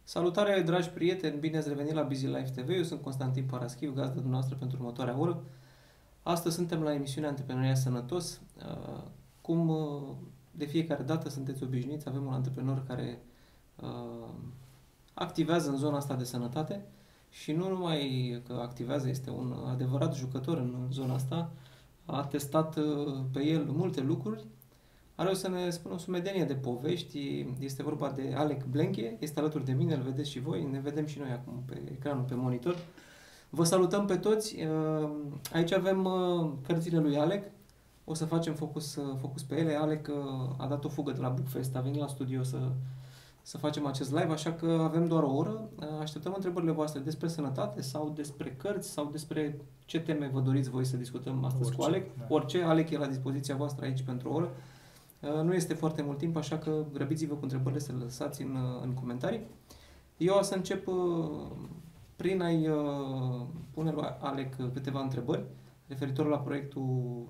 Salutare, dragi prieteni! Bine ați revenit la Busy Life TV. Eu sunt Constantin Paraschiv, gazdă dumneavoastră pentru următoarea oră. Astăzi suntem la emisiunea Antreprenoria Sănătos. Cum de fiecare dată sunteți obișnuiți, avem un antreprenor care activează în zona asta de sănătate și nu numai că activează, este un adevărat jucător în zona asta. A testat pe el multe lucruri. Are o să ne spună o sumedenie de povești. Este vorba de Alec Blenche, este alături de mine, îl vedeți și voi, ne vedem și noi acum pe ecranul, pe monitor. Vă salutăm pe toți. Aici avem cărțile lui Alec. O să facem focus pe ele. Alec a dat o fugă de la Bookfest, a venit la studio să facem acest live, așa că avem doar o oră. Așteptăm întrebările voastre despre sănătate sau despre cărți sau despre ce teme vă doriți voi să discutăm astăzi cu Alec. Da. Orice, Alec e la dispoziția voastră aici pentru o oră. Nu este foarte mult timp, așa că grăbiți-vă cu întrebările să le lăsați în comentarii. Eu o să încep prin a-i pune lui Alec câteva întrebări referitor la proiectul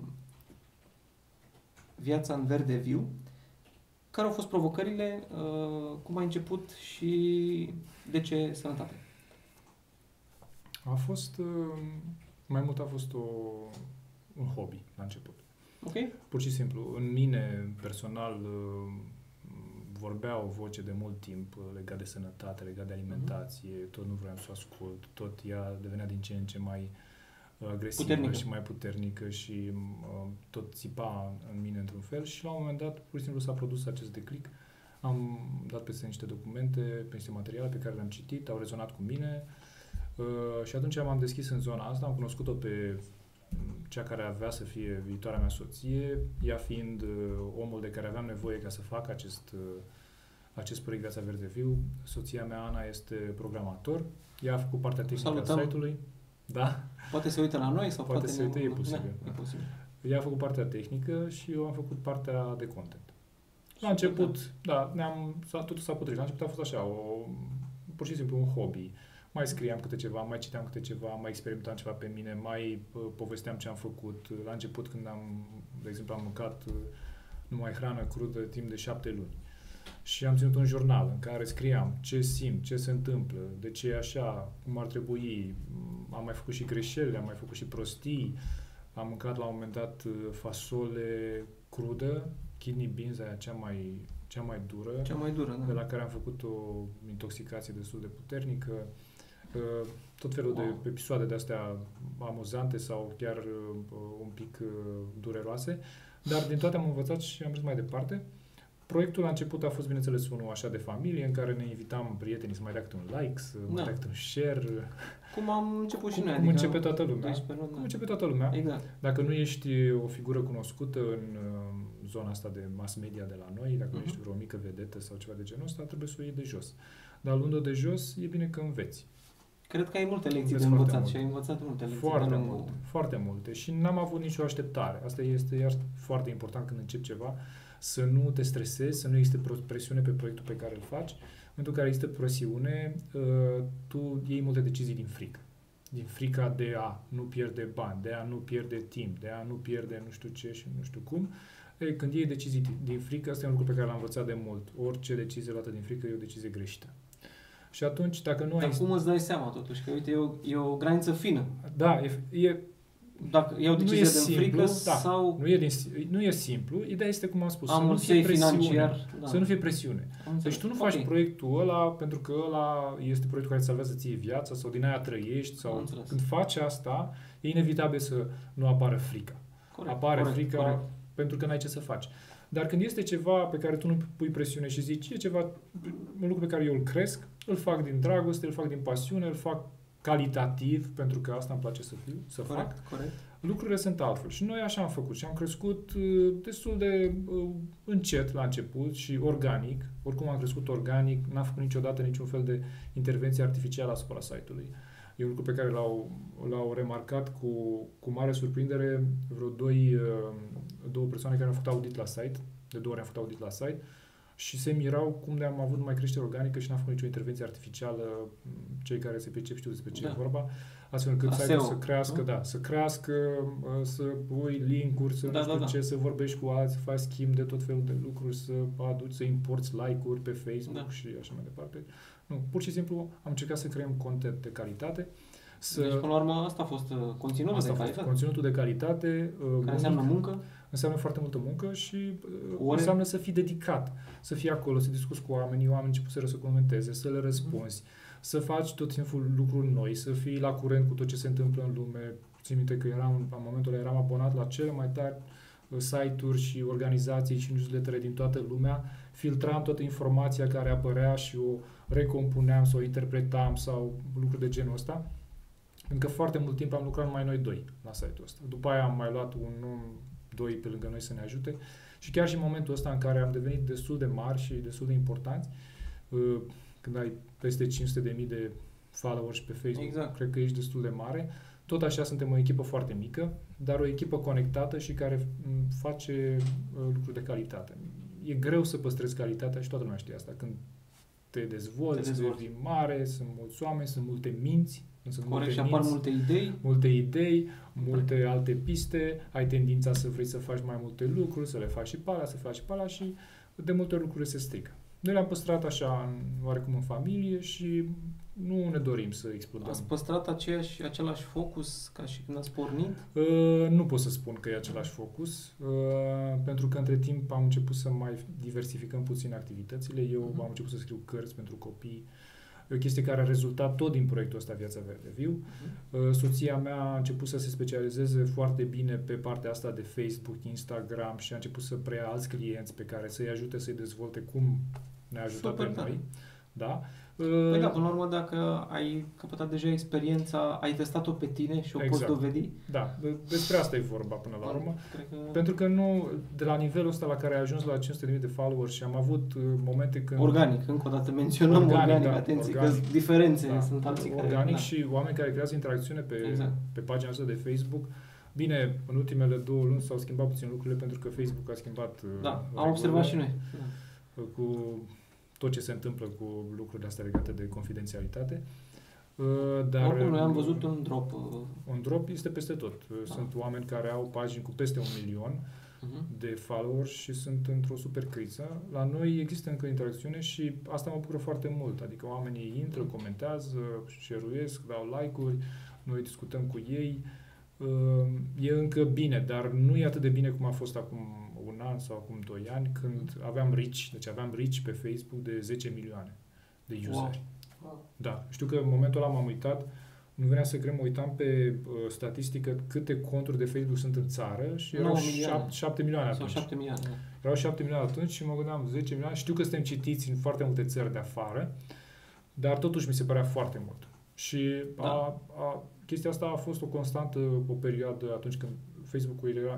Viața în Verde Viu. Care au fost provocările, cum a început și de ce sănătate? A fost, mai mult a fost un hobby la început. Ok? Pur și simplu, în mine, personal, vorbea o voce de mult timp legat de sănătate, legat de alimentație, tot nu vreau să o ascult, tot ea devenea din ce în ce mai agresivă puternică și mai puternică și tot țipa în mine într-un fel și la un moment dat, pur și simplu, s-a produs acest declic. Am dat peste niște documente, pe niște materiale pe care le-am citit, au rezonat cu mine și atunci m-am deschis în zona asta, am cunoscut-o pe cea care avea să fie viitoarea mea soție, ea fiind omul de care aveam nevoie ca să fac acest proiect Viața Verde Viu. Soția mea, Ana, este programator. Ea a făcut partea tehnică a site-ului. Da? Poate se uită la noi sau poate se uită, e posibil. Da, e posibil. Ea a făcut partea tehnică și eu am făcut partea de content. La început, totul s-a potrivit. La început a fost așa, pur și simplu un hobby. Mai scriam câte ceva, mai citeam câte ceva, mai experimentam ceva pe mine, mai povesteam ce am făcut. La început, când de exemplu, am mâncat numai hrană crudă timp de 7 luni. Și am ținut un jurnal în care scriam ce simt, ce se întâmplă, de ce e așa, cum ar trebui. Am mai făcut și greșeli, am mai făcut și prostii. Am mâncat la un moment dat fasole crudă, kidney beans, aia cea mai dură. Cea mai dură, da. De la care am făcut o intoxicație destul de puternică. Tot felul de episoade de-astea amuzante sau chiar un pic dureroase, dar din toate am învățat și am mers mai departe. Proiectul la început a fost, bineînțeles, unul așa de familie, în care ne invitam prietenii să mai dea câte un like, să mai dea câte un share. Cum am început și noi. Cum începe toată lumea. Cum începe toată lumea. Exact. Dacă nu ești o figură cunoscută în zona asta de mass media de la noi, dacă nu ești vreo mică vedetă sau ceva de genul ăsta, trebuie să o iei de jos. Dar luând-o de jos, e bine că înveți. Cred că ai multe lecții de învățat și ai învățat multe lecții. Foarte multe. Și n-am avut nicio așteptare. Asta este iar foarte important când începi ceva, să nu te stresezi, să nu existe presiune pe proiectul pe care îl faci. În momentul în care există presiune, tu iei multe decizii din frică. Din frica de a nu pierde bani, de a nu pierde timp, de a nu pierde nu știu ce și nu știu cum. Când iei decizii din frică, asta e un lucru pe care l-am învățat de mult. Orice decizie luată din frică e o decizie greșită. Și atunci, dacă nu ai... Dar cum îți dai seama, totuși? Că, uite, e o graniță fină. Da, Dacă iau decizia din frică sau... Nu e simplu. Ideea este, cum am spus, să nu fie presiune. Să nu fie presiune. Deci tu nu faci proiectul ăla pentru că ăla este proiectul care îți salvează ție viața sau din aia trăiești. Sau când faci asta, e inevitabil să nu apară frica. Apare frica pentru că n-ai ce să faci. Dar când este ceva pe care tu nu pui presiune și zici, e ceva, un lucru pe care eu îl cresc, îl fac din dragoste, îl fac din pasiune, îl fac calitativ, pentru că asta îmi place să fac. Corect. Lucrurile sunt altfel. Și noi așa am făcut și am crescut destul de încet la început și organic. Oricum am crescut organic, n-am făcut niciodată niciun fel de intervenție artificială asupra site-ului. E un lucru pe care l-au remarcat cu mare surprindere vreo două persoane care au făcut audit la site. De 2 ori am făcut audit la site și se mirau cum de am avut numai creștere organică și n-am făcut nicio intervenție artificială. Cei care se pricep știu despre ce e vorba. Astfel încât site-ul să crească, să crească, să pui link-uri, să nu știu ce, să vorbești cu alții, să faci schimb de tot felul de lucruri, să aduci, să importi like-uri pe Facebook și așa mai departe. Nu, pur și simplu am încercat să creăm content de calitate. Deci, până la urmă, asta a fost conținutul de calitate. Conținutul de calitate. Care înseamnă muncă? Înseamnă foarte multă muncă și Ore? înseamnă să fii dedicat, să fii acolo, să discuți cu oamenii începuseră să comenteze, să le răspunzi, să faci tot timpul lucruri noi, să fii la curent cu tot ce se întâmplă în lume. Țin minte că la momentul ăla eram abonat la cele mai tari site-uri și organizații și newslettere din toată lumea, filtram toată informația care apărea și o recompuneam sau o interpretam sau lucruri de genul ăsta. Pentru că foarte mult timp am lucrat numai noi doi la site-ul ăsta. După aia am mai luat doi pe lângă noi să ne ajute și chiar și în momentul ăsta în care am devenit destul de mari și destul de importanți, când ai peste 500.000 de followers pe Facebook, exact. Cred că ești destul de mare, tot așa suntem o echipă foarte mică, dar o echipă conectată și care face lucruri de calitate. E greu să păstrezi calitatea și toată lumea știe asta. Când te dezvolți, devii mare, sunt mulți oameni, sunt multe minți, corect, și apar multe idei, multe alte piste, ai tendința să vrei să faci mai multe lucruri, să le faci și pe alea, să faci și pe alea și de multe ori lucrurile se strică. Noi le-am păstrat așa, oarecum în familie și nu ne dorim să explodăm. Ați păstrat același focus ca și când ați pornit? Nu pot să spun că e același focus, pentru că între timp am început să mai diversificăm puțin activitățile. Eu am început să scriu cărți pentru copii, o chestie care a rezultat tot din proiectul ăsta Viața Verde Viu. Soția mea a început să se specializeze foarte bine pe partea asta de Facebook, Instagram și a început să preia alți clienți pe care să-i ajute să-i dezvolte cum ne-a ajutat pe noi. Da? Păi da, până la urmă, dacă ai căpătat deja experiența, ai testat-o pe tine și o poți dovedi? Da, despre asta e vorba până la urmă. Pentru că nu, de la nivelul ăsta la care ai ajuns la 500.000 de followers și am avut momente când... Organic, încă o dată menționăm organic, atenție, că diferențe sunt alții care... Organic și oameni care creează interacțiune pe pagina asta de Facebook. Bine, în ultimele 2 luni s-au schimbat puțin lucrurile pentru că Facebook a schimbat... Da, am observat și noi. Cu tot ce se întâmplă cu lucrurile astea legate de confidențialitate. Dar oricum, noi am văzut un drop. Un drop este peste tot. Sunt oameni care au pagini cu peste 1 milion de followers și sunt într-o super criză. La noi există încă interacțiune și asta mă bucură foarte mult. Adică oamenii intră, comentează, share-uiesc, dau like-uri, noi discutăm cu ei. E încă bine, dar nu e atât de bine cum a fost acum un an sau acum 2 ani, când aveam reach pe Facebook de 10 milioane de useri. Wow. Da, știu că în momentul ăla m-am uitat, nu venea să cred, mă uitam pe statistică câte conturi de Facebook sunt în țară și erau 7 milioane atunci. 7 milioane. Erau 7 milioane atunci și mă gândeam 10 milioane. Știu că suntem citiți în foarte multe țări de afară, dar totuși mi se părea foarte mult. Și chestia asta a fost o constantă o perioadă atunci când Facebook-ul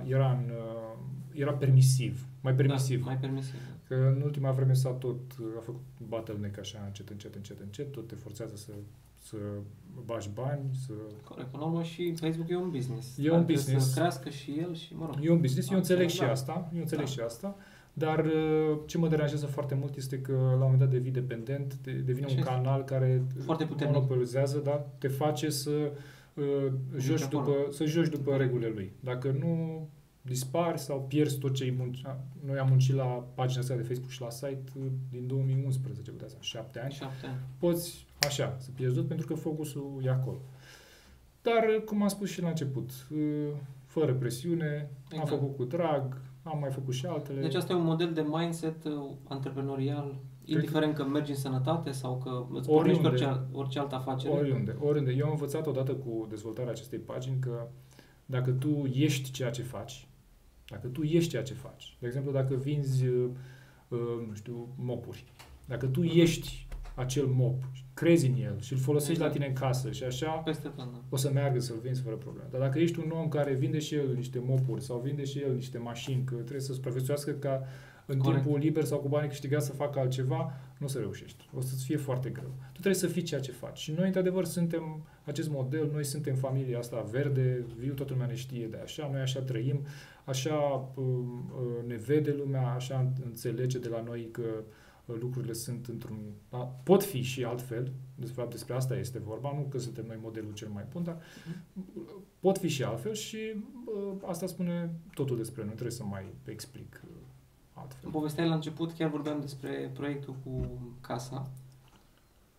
era permisiv, mai permisiv. Da, mai permisiv. Că în ultima vreme a făcut bottleneck așa, încet, tot te forțează să bagi bani, să... Corect, până la urmă și Facebook e un business. E un business. Să crească și el și, mă rog. E un business, eu înțeleg și asta, dar ce mă deranjează foarte mult este că la un moment dat devii dependent, devine un canal care monopolizează, dar te face să joci după regulile lui. Dacă nu dispari sau pierzi tot ce ai muncit. Noi am muncit la pagina asta de Facebook și la site din 2011, puteți 7 ani. 7 ani. Poți așa, să pierzi tot pentru că focusul e acolo. Dar, cum am spus și la început, fără presiune, am făcut cu drag, am mai făcut și altele. Deci asta e un model de mindset antreprenorial, indiferent că mergi în sănătate sau că îți pornești orice altă afacere. Oriunde. Eu am învățat odată cu dezvoltarea acestei pagini că dacă tu ești ceea ce faci, de exemplu, dacă vinzi, nu știu, mopuri, dacă tu ești acel mop, crezi în el și îl folosești la tine în casă și așa, o să meargă să-l vinzi fără probleme. Dar dacă ești un om care vinde și el niște mopuri sau vinde și el niște mașini, că trebuie să supraviețuiască ca în timpul liber sau cu banii câștigați să facă altceva, nu o să reușești. O să-ți fie foarte greu. Tu trebuie să fii ceea ce faci. Și noi, într-adevăr, suntem acest model, noi suntem familia asta verde, viu, toată lumea ne știe de așa, noi așa trăim, așa ne vede lumea, așa înțelege de la noi că lucrurile sunt pot fi și altfel, de fapt despre asta este vorba, nu că suntem noi modelul cel mai bun, dar pot fi și altfel și asta spune totul despre noi, nu trebuie să mai explic altfel. Povesteai la început, chiar vorbeam despre proiectul cu casa.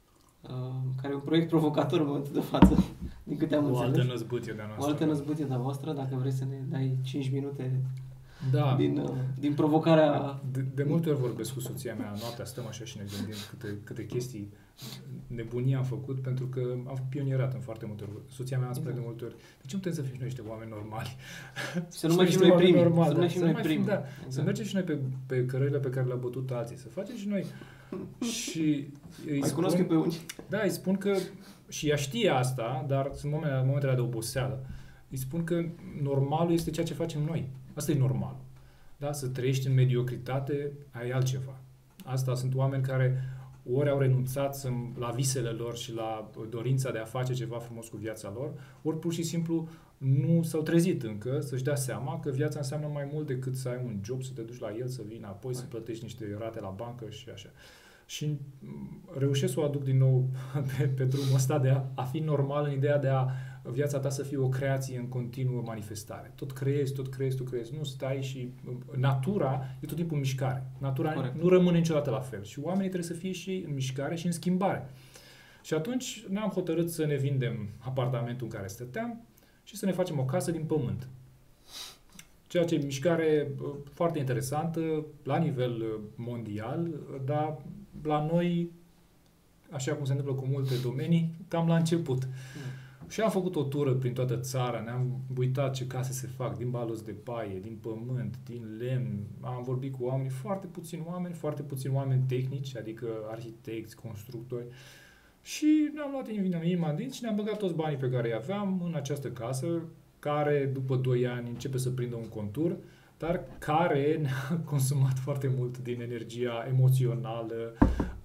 care e un proiect provocator în momentul de față, din câte am O înțeles. altă năzbâtie de-a noastră. O altă năzbâtie de-a voastră, dacă vrei să ne dai 5 minute Da. din provocarea... De multe ori vorbesc cu soția mea, noaptea stăm așa și ne gândim câte chestii nebunii am făcut, pentru că am pionierat în foarte multe ori. Soția mea îmi spune de multe ori, de ce nu putem să fim și noi niște oameni normali? Să nu mai fim noi primii. Normal, să nu mai fim noi primii. Da. Să mergem și noi pe cărările pe care le-au bătut alții, să facem și noi. Și mai cunosc eu pe unii. Da, îi spun că, și ea știe asta, dar sunt momentele de oboseală. Îi spun că normalul este ceea ce facem noi. Asta e normal. Da? Să trăiești în mediocritate, ai altceva. Asta sunt oameni care ori au renunțat la visele lor și la dorința de a face ceva frumos cu viața lor, ori pur și simplu nu s-au trezit încă să-și dea seama că viața înseamnă mai mult decât să ai un job, să te duci la el, să vii înapoi, să plătești niște rate la bancă și așa. Și reușesc să o aduc din nou pe drumul ăsta de a fi normal în ideea de viața ta să fie o creație în continuă manifestare. Tot creezi. Nu stai și... Natura e tot timpul în mișcare. Natura Corect. Nu rămâne niciodată la fel. Și oamenii trebuie să fie și în mișcare și în schimbare. Și atunci ne-am hotărât să ne vindem apartamentul în care stăteam și să ne facem o casă din pământ. Ceea ce e mișcare foarte interesantă la nivel mondial, dar la noi, așa cum se întâmplă cu multe domenii, cam la început. Și am făcut o tură prin toată țara, ne-am uitat ce case se fac din baloți de paie, din pământ, din lemn. Am vorbit cu oameni, foarte puțini oameni tehnici, adică arhitecți, constructori. Și ne-am luat inima în dinți și ne-am băgat toți banii pe care îi aveam în această casă, care după 2 ani începe să prindă un contur, dar care ne-a consumat foarte mult din energia emoțională,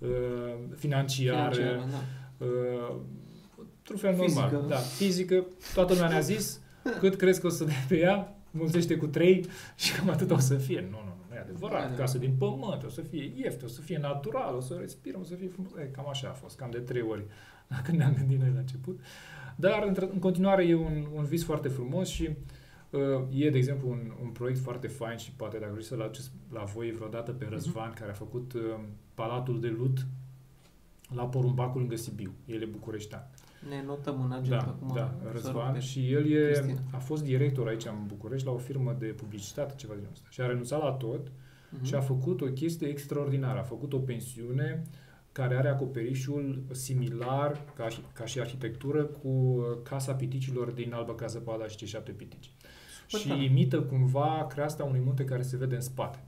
financiară, într-un fel normal. Fizică. Da, fizică. Toată lumea ne-a zis cât crezi că o să dai pe ea, mulțește cu 3 și cam atât o să fie. Nu e adevărat. Casă din pământ, o să fie ieftin, o să fie natural, o să respirăm, o să fie frumos. Cam așa a fost, cam de 3 ori când ne-am gândit noi la început. Dar în continuare e un vis foarte frumos și e, de exemplu, un proiect foarte fain și poate dacă vreți să-l aduceți la voi vreodată pe Răzvan, care a făcut Palatul de Lut la Porumbacul lângă Sibiu. El e bucureștean. Ne notăm în agenda acum. Da, Răzvan. Și el a fost director aici în București la o firmă de publicitate, ceva de genul ăsta. Și a renunțat la tot și a făcut o chestie extraordinară. A făcut o pensiune care are acoperișul similar ca și arhitectură cu Casa Piticilor din Alba Ca Zăpada și Cei 7 Pitici. Și imită cumva creasta unui munte care se vede în spate.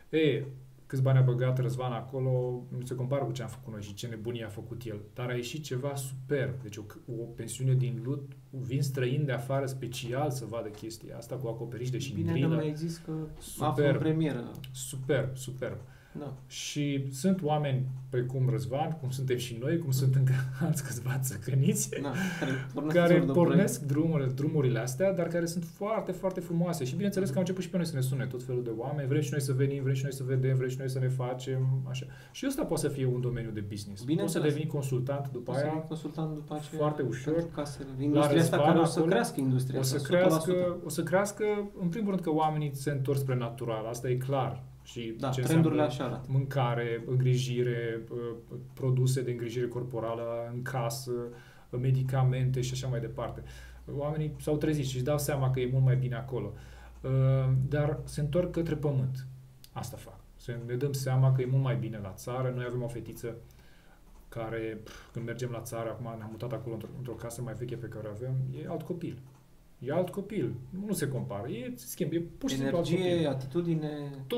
Câți bani a băgat Răzvan acolo, nu se compară cu ce am făcut noi și ce nebunie a făcut el. Dar a ieșit ceva superb. Deci o pensiune din Lut, vin străini de afară special să vadă chestia asta cu acoperiș de șindrilă. Bine, nu mai zis că află în premieră. Superb. Da. Și sunt oameni precum Răzvan, cum suntem și noi, cum sunt încă alți câțiva țăcăniți, care pornesc drumurile astea, dar care sunt foarte, foarte frumoase. Și bineînțeles că au început și pe noi să ne sune tot felul de oameni, vrem și noi să venim, vrem și noi să vedem, vrem și noi să ne facem, așa. Și ăsta poate să fie un domeniu de business. Poți să devii consultant după aia, foarte ușor. Industria asta care o să crească industria o să crească, în primul rând că oamenii se întorc spre natural, asta e clar. Și ce trendurile așa arată. Mâncare, îngrijire, produse de îngrijire corporală în casă, medicamente și așa mai departe. Oamenii s-au trezit și își dau seama că e mult mai bine acolo. Dar se întorc către pământ. Asta fac. Ne dăm seama că e mult mai bine la țară. Noi avem o fetiță care, când mergem la țară, acum ne-am mutat acolo într-o casă mai veche pe care o avem, e alt copil. E alt copil. Nu se compară. E pur și simplu alt copil. Energie, atitudine,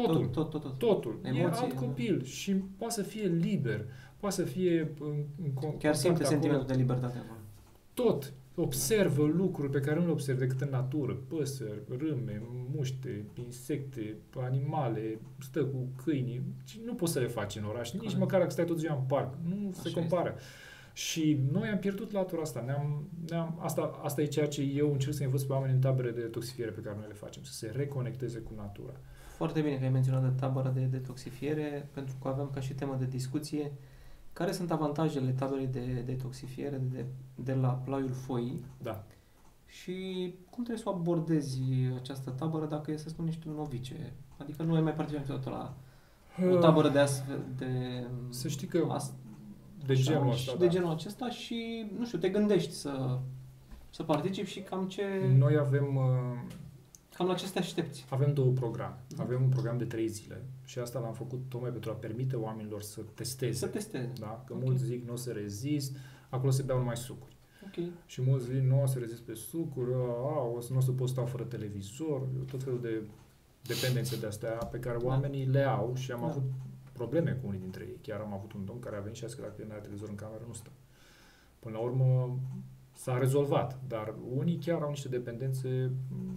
totul. Emoții, e alt copil și poate să fie liber. Poate să fie chiar simte sentimentul de libertate acolo. Tot. Observă lucruri pe care nu le observi decât în natură. Păsări, râme, muște, insecte, animale, stă cu câinii. Nu poți să le faci în oraș. Nici măcar dacă stai tot ziua în parc. Nu se compară. Și noi am pierdut latura asta. Asta e ceea ce eu încerc să învăț pe oameni în taberele de detoxifiere pe care noi le facem, să se reconecteze cu natura. Foarte bine că ai menționat de tabăra de detoxifiere, pentru că aveam ca și temă de discuție care sunt avantajele taberei de detoxifiere de la Plaiul Foii. Da. Și cum trebuie să o abordezi această tabără dacă e, să spun, ești un novice? Adică nu ai mai participat la o tabără de astfel de... Să știi că de genul ăsta. Și de genul acesta și, nu știu, te gândești să participi și cam ce... Noi avem... Cam la ce te aștepți? Avem 2 programe. Avem un program de 3 zile și asta l-am făcut tocmai pentru a permite oamenilor să testeze. Să testeze. Da? Că mulți zic nu o să rezist, acolo se beau numai sucuri. Okay. Și mulți zic nu o să rezist pe sucuri, nu o să pot sta fără televizor, tot felul de dependențe de astea pe care oamenii le au și am avut probleme cu unii dintre ei. Chiar am avut un domn care a venit și a zis că dacă nu are televizor în cameră, nu stă. Până la urmă s-a rezolvat, dar unii chiar au niște dependențe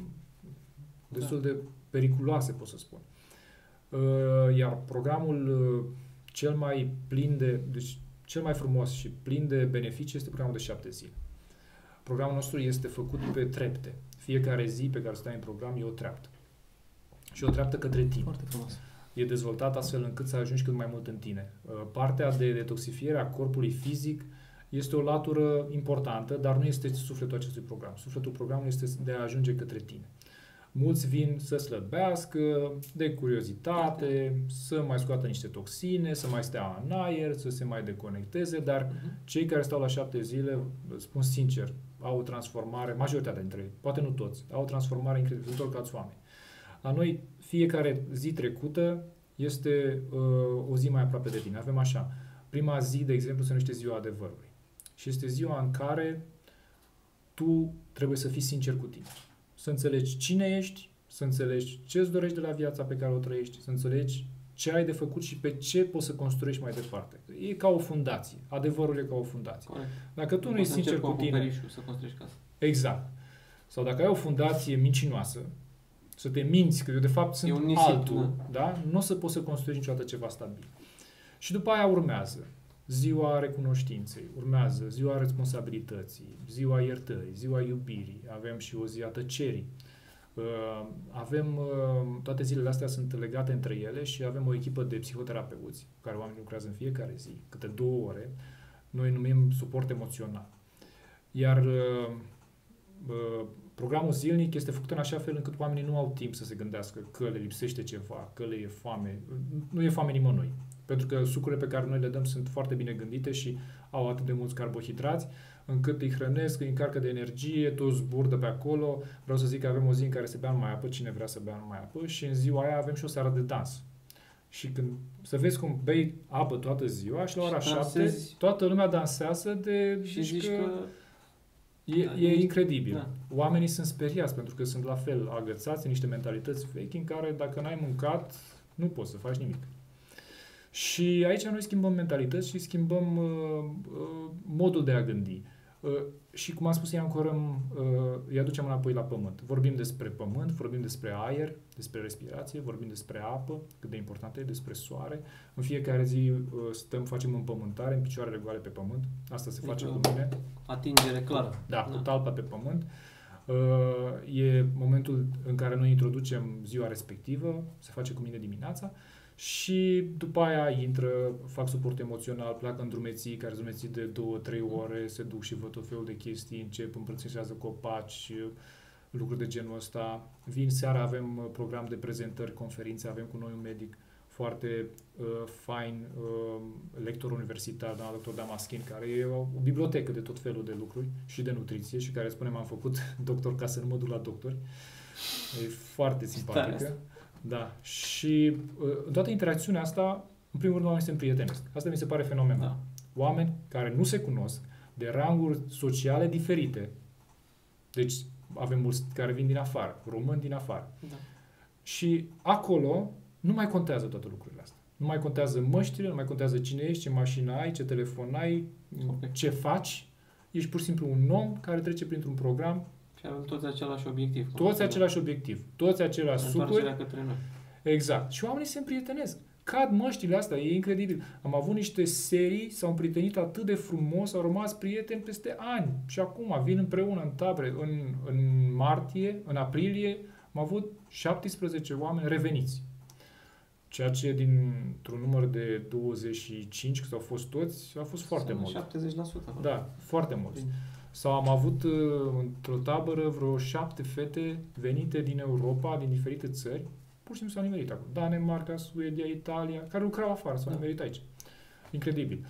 destul de periculoase, pot să spun. Iar programul cel mai plin deci cel mai frumos și plin de beneficii este programul de 7 zile. Programul nostru este făcut pe trepte. Fiecare zi pe care stai în program e o treaptă. Și o treaptă către tine. Foarte frumos. E dezvoltat astfel încât să ajungi cât mai mult în tine. Partea de detoxifiere a corpului fizic este o latură importantă, dar nu este sufletul acestui program. Sufletul programului este de a ajunge către tine. Mulți vin să slăbească, de curiozitate, să mai scoată niște toxine, să mai stea în aer, să se mai deconecteze, dar cei care stau la 7 zile, spun sincer, au o transformare, majoritatea dintre ei, poate nu toți, au o transformare incredibilă, tot ca alți oameni. La noi, fiecare zi trecută este o zi mai aproape de tine. Avem așa, prima zi, de exemplu, se numește ziua adevărului. Și este ziua în care tu trebuie să fii sincer cu tine. Să înțelegi cine ești, să înțelegi ce îți dorești de la viața pe care o trăiești, să înțelegi ce ai de făcut și pe ce poți să construiești mai departe. E ca o fundație. Adevărul e ca o fundație. Corect. Dacă tu nu ești sincer cu tine... Să construiești casa. Exact. Sau dacă ai o fundație mincinoasă, să te minți că eu de fapt sunt altul, da? Nu o să poți să construiești niciodată ceva stabil. Și după aia urmează ziua recunoștinței, urmează ziua responsabilității, ziua iertării, ziua iubirii, avem și o zi a tăcerii. Toate zilele astea sunt legate între ele și avem o echipă de psihoterapeuți cu care oamenii lucrează în fiecare zi, câte 2 ore. Noi numim suport emoțional. Iar programul zilnic este făcut în așa fel încât oamenii nu au timp să se gândească că le lipsește ceva, că le e foame. Nu e foame nimănui. Pentru că sucurile pe care noi le dăm sunt foarte bine gândite și au atât de mulți carbohidrați, încât îi hrănesc, îi încarcă de energie, toți zburdă pe acolo. Vreau să zic că avem o zi în care se bea numai apă, cine vrea să bea numai apă, și în ziua aia avem și o seară de dans. Și când să vezi cum bei apă toată ziua și la ora 7, toată lumea dansează și zici că... E incredibil. Da. Oamenii sunt speriați pentru că sunt la fel agățați în niște mentalități vechi în care dacă n-ai mâncat, nu poți să faci nimic. Și aici noi schimbăm mentalități și schimbăm modul de a gândi. Și cum am spus, îi aducem înapoi la pământ. Vorbim despre pământ, vorbim despre aer, despre respirație, vorbim despre apă, cât de important e, despre soare. În fiecare zi facem împământare, în picioarele goale pe pământ. Asta se face cu mine. Atingere clară. Da, cu talpa pe pământ. E momentul în care noi introducem ziua respectivă, se face cu mine dimineața. Și după aia fac suport emoțional, pleacă în drumeții, care drumeții de 2-3 ore, se duc și văd tot felul de chestii, încep, îmbrățișează copaci, lucruri de genul ăsta. Vin seara, avem program de prezentări, conferințe, avem cu noi un medic foarte fain, lector universitar, doamna dr. Damaschin, care e o bibliotecă de tot felul de lucruri și de nutriție și care spune m-am făcut doctor ca să nu mă duc la doctori. E foarte simpatică. Da. Și în toată interacțiunea asta, în primul rând, oamenii se împrietenesc. Asta mi se pare fenomenal. Da. Oameni care nu se cunosc, de ranguri sociale diferite. Deci avem mulți care vin din afară, români din afară. Da. Și acolo nu mai contează toate lucrurile astea. Nu mai contează măștile, nu mai contează cine ești, ce mașină ai, ce telefon ai, ce faci. Ești pur și simplu un om care trece printr-un program. Și avem toți același obiectiv. Toți același obiectiv. Toți același sucuri. Către noi. Exact. Și oamenii se împrietenesc. Cad măștile astea, e incredibil. Am avut niște serii, s-au împrietenit atât de frumos, au rămas prieteni peste ani. Și acum vin împreună în tabere. În martie, în aprilie, am avut 17 oameni reveniți. Ceea ce dintr-un număr de 25, că s-au fost toți, a fost foarte mult. 70%. Da, foarte mult. Sau am avut într-o tabără vreo 7 fete venite din Europa, din diferite țări, pur și simplu s-au nimerit acolo. Danemarca, Suedia, Italia, care lucrau afară, s-au nimerit aici. Incredibil.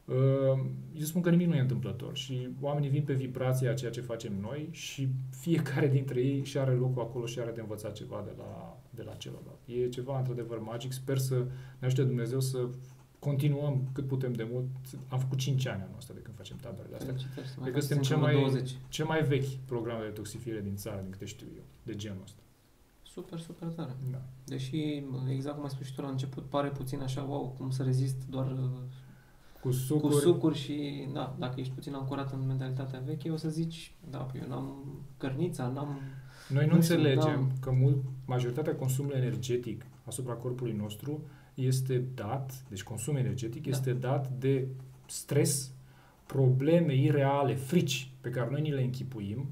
Eu spun că nimic nu e întâmplător și oamenii vin pe vibrația a ceea ce facem noi și fiecare dintre ei și are locul acolo și are de învățat ceva de la celălalt. E ceva într-adevăr magic. Sper să ne ajute Dumnezeu să continuăm cât putem de mult. Am făcut 5 ani anul ăsta de când facem taberele astea. Cred că suntem cel mai vechi program de detoxifiere din țară, din câte știu eu, de genul ăsta. Super, super tare. Da. Deși, exact cum ai spus și tu la început, pare puțin așa, wow, cum să rezist doar cu sucuri și, da, dacă ești puțin ancorat în mentalitatea veche, o să zici, da, eu n-am cărnița, n-am... Noi nu înțelegem că majoritatea consumului energetic asupra corpului nostru este dat, deci consum energetic, este dat de stres, probleme ireale, frici pe care noi ni le închipuim,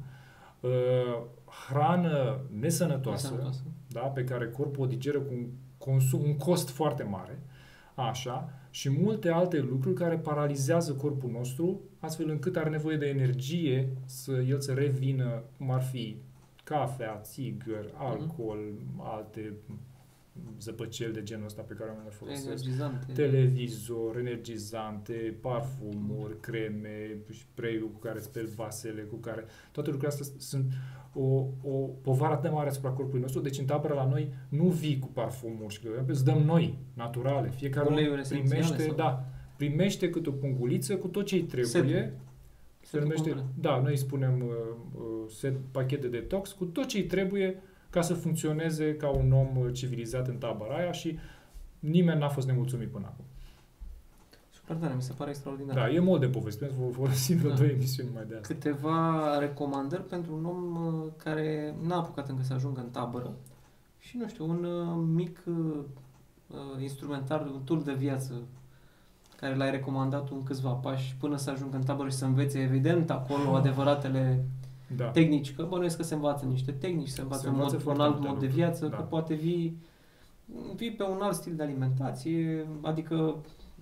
hrană nesănătoasă, da, pe care corpul o digeră cu un cost foarte mare, așa, și multe alte lucruri care paralizează corpul nostru, astfel încât are nevoie de energie el să revină, cum ar fi cafea, țigări, alcool, alte zăpăceli de genul ăsta pe care oamenii le folosesc. Energizante. Televizor, energizante, parfumuri, creme, spray-ul cu care speli vasele, cu care... Toate lucrurile astea sunt o povară atât de mare asupra corpului nostru. Deci în tabără la noi nu vii cu parfumuri și îți dăm noi, naturale. Fiecare primește câte o punguliță cu tot ce îi trebuie. Se numește, noi îi spunem pachet de detox cu tot ce îi trebuie ca să funcționeze ca un om civilizat în tabăra aia și nimeni n-a fost nemulțumit până acum. Super tare, mi se pare extraordinar. Da, e mult de poveste, vă folosim vreo 2 emisiuni mai de asta. Câteva recomandări pentru un om care n-a apucat încă să ajungă în tabără și, nu știu, un mic instrumentar, un tool de viață care l-ai recomandat în câțiva pași până să ajungă în tabără și să învețe, evident, acolo adevăratele tehnici, că bănuiesc că se învață niște tehnici, se învață un alt mod de viață, că poate vii pe un alt stil de alimentație, adică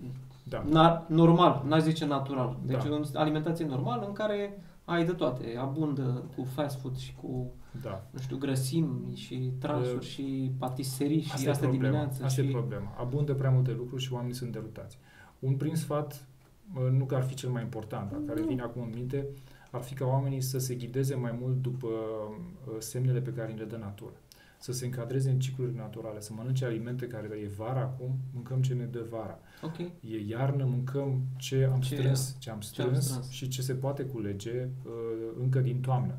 normal, n-aș zice natural. Deci o alimentație normală în care ai de toate, abundă cu fast food și cu, nu știu, grăsimi și transuri și patiserii și asta dimineața. Asta e problema. Abundă prea multe lucruri și oamenii sunt derutați. Un prim sfat, nu că ar fi cel mai important, dar care vine acum în minte, ar fi ca oamenii să se ghideze mai mult după semnele pe care le dă natura. Să se încadreze în cicluri naturale, să mănânce alimente care e vara acum, mâncăm ce ne dă vara. Okay. E iarnă, mâncăm ce am strâns și ce se poate culege încă din toamnă.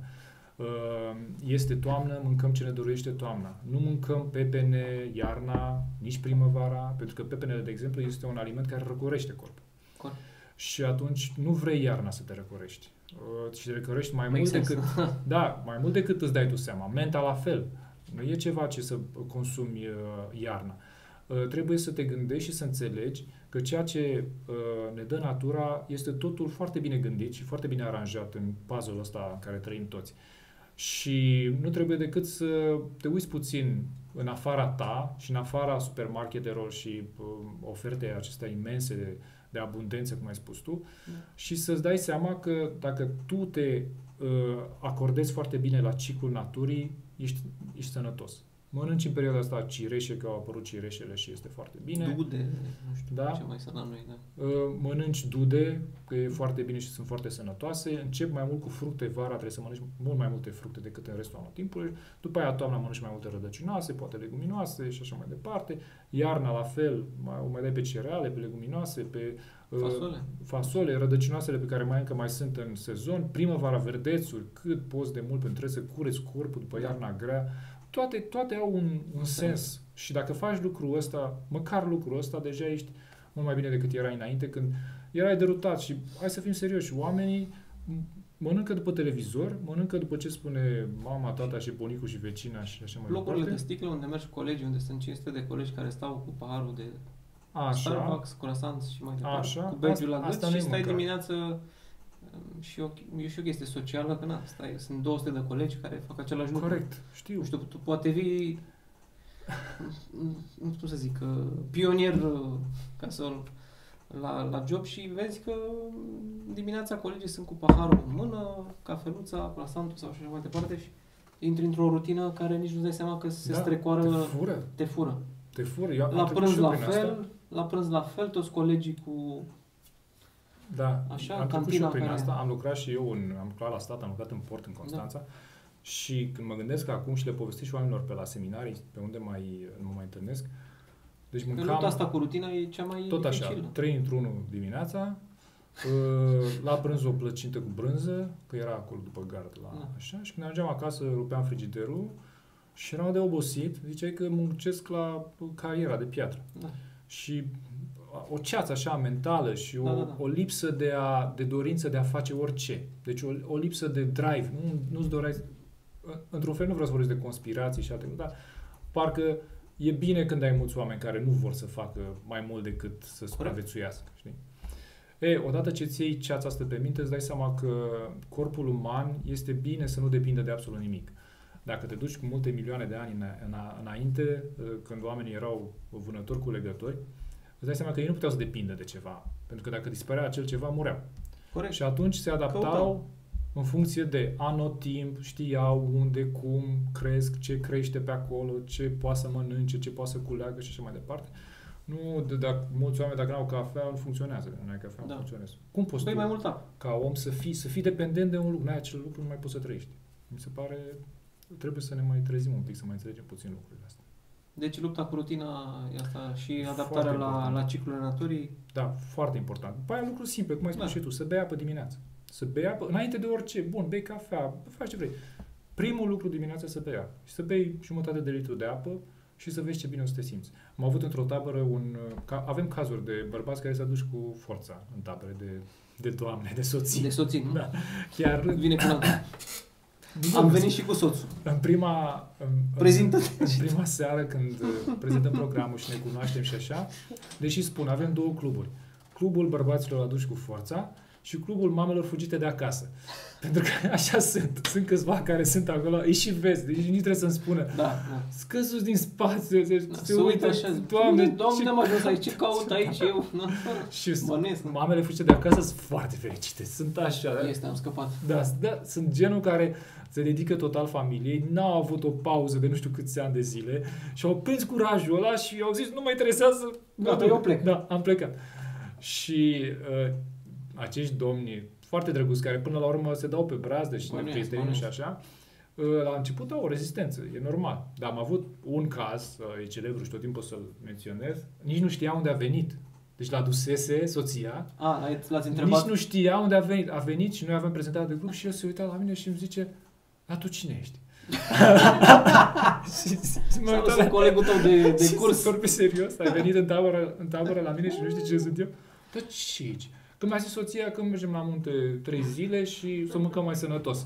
Este toamnă, mâncăm ce ne dorește toamna. Nu mâncăm pepene iarna, nici primăvara, pentru că pepenele, de exemplu, este un aliment care răcorește corpul. Și atunci nu vrei iarna să te răcorești. Și te răcorești mai mult decât îți dai tu seama. Menta la fel. Nu e ceva ce să consumi iarna. Trebuie să te gândești și să înțelegi că ceea ce ne dă natura este totul foarte bine gândit și foarte bine aranjat în puzzle-ul ăsta în care trăim toți. Și nu trebuie decât să te uiți puțin în afara ta și în afara supermarketelor și ofertei acestea imense de abundență, cum ai spus tu, și să-ți dai seama că dacă tu te acordezi foarte bine la ciclul naturii, ești sănătos. Mănânci în perioada asta cireșe, că au apărut cireșele și este foarte bine. Dude, nu știu ce mai sunt la noi, mănânci dude, că e foarte bine și sunt foarte sănătoase. Încep mai mult cu fructe, vara trebuie să mănânci mult mai multe fructe decât în restul timpului. După aia toamna mănânci mai multe rădăcinoase, poate leguminoase și așa mai departe. Iarna la fel, mai dai pe cereale, pe leguminoase, pe fasole, rădăcinoasele pe care încă mai sunt în sezon. Primăvara, verdețuri, cât poți de mult pentru să cureți corpul după iarna grea. Toate au un sens. Și dacă faci lucrul ăsta, măcar lucrul ăsta, deja ești mult mai bine decât erai înainte, când erai derutat. Și hai să fim serioși, oamenii mănâncă după televizor, mănâncă după ce spune mama, tata și bunicul și vecina și așa mai departe. Locurile de sticlă unde mergi colegi, unde sunt 500 de colegi care stau cu paharul de Starbucks, croissants și mai departe, cu badge-ul la gât și stai dimineață și e și o chestie socială, că sunt 200 de colegi care fac același lucru. Corect, știu. Nu știu, tu poate vii, nu știu să zic, pionier la job și vezi că dimineața colegii sunt cu paharul în mână, cafeluța, croissantul sau așa mai departe și intri într-o rutină care nici nu-ți dai seama că se strecoară. Te fură. La prânz la fel, toți colegii cu Da, Așa, am trecut și eu cantina prin care... asta, am lucrat și eu, am lucrat la stat, am lucrat în port în Constanța și când mă gândesc acum și le povestesc și oamenilor pe la seminarii, pe unde nu mă mai întâlnesc, deci Lupta mâncam asta cu rutina e cea mai tot așa, dificilă. 3 într-1 dimineața, la prânz o plăcintă cu brânză, că era acolo după gard așa, și când ajungeam acasă rupeam frigiderul și eram de obosit, ziceai că muncesc la cariera de piatră. Da. Și o ceață așa mentală și o lipsă de dorință de a face orice. Deci o lipsă de drive. Nu-ți doreai... Într-un fel nu vreau să vorbesc de conspirații și alte, dar parcă e bine când ai mulți oameni care nu vor să facă mai mult decât să supraviețuiască. Știi? Odată ce ți iei ceața asta pe minte, îți dai seama că corpul uman este bine să nu depindă de absolut nimic. Dacă te duci cu multe milioane de ani înainte, când oamenii erau vânători cu legători, îți dai seama că ei nu puteau să depindă de ceva. Pentru că dacă dispărea acel ceva, mureau. Corect. Și atunci se adaptau în funcție de anotimp, știau unde, cum cresc, ce crește pe acolo, ce poate să mănânce, ce poate să culeagă și așa mai departe. Nu, dacă mulți oameni, dacă nu au cafea, nu funcționează. Nu ai cafea, nu funcționează. Cum poți tu, mai mult apă, ca om, să fii dependent de un lucru? N-ai acel lucru, nu mai poți să trăiești. Mi se pare, trebuie să ne mai trezim un pic, să mai înțelegem puțin lucrurile astea. Deci lupta cu rutina e asta și adaptarea la ciclul naturii. Da, foarte important. După aia lucruri simple, cum ai spus și tu, să bei apă dimineața. Să bei apă, înainte de orice, bun, bei cafea, faci ce vrei. Primul lucru dimineața să bei apă. Și să bei jumătate de litru de apă și să vezi ce bine o să te simți. Am avut într-o tabără avem cazuri de bărbați care s-au dus cu forța în tabere de doamne, de soții. De soții, nu? Da. Chiar vine cu am venit și cu soțul. În prima seară când prezentăm programul și ne cunoaștem și așa, deși spun, avem 2 cluburi. Clubul bărbaților aduși cu forța și clubul mamelor fugite de acasă. Pentru că așa sunt. Sunt câțiva care sunt acolo, îi și vezi, deci nici trebuie să-mi spună. Da. Scăzuți din spațiu, se uită așa, Doamne, am ajuns aici, ce caut aici eu? Și mamele fugite de acasă sunt foarte fericite, sunt așa. Am scăpat. Da, sunt genul care se dedică total familiei, n-au avut o pauză de nu știu câți ani de zile și au prins curajul ăla și au zis, nu mă interesează, eu plec. Da, am plecat. Și acești domni foarte drăguți, care până la urmă se dau pe brazdă și ne prietenii și așa, la început au o rezistență, e normal. Dar am avut un caz, e celebru și tot timpul să-l menționez, nici nu știa unde a venit. Deci l-a dusese soția, l-ați întrebat? Nici nu știa unde a venit. A venit și noi avem prezentare de grup și el se uita la mine și îmi zice, dar tu cine ești? Sau colegul tău de curs. Vorbi serios, ai venit în tabără la mine și nu știi ce sunt eu? Dar ce aici? Că mi-a zis soția că mergem la munte 3 zile și să mâncăm mai sănătos.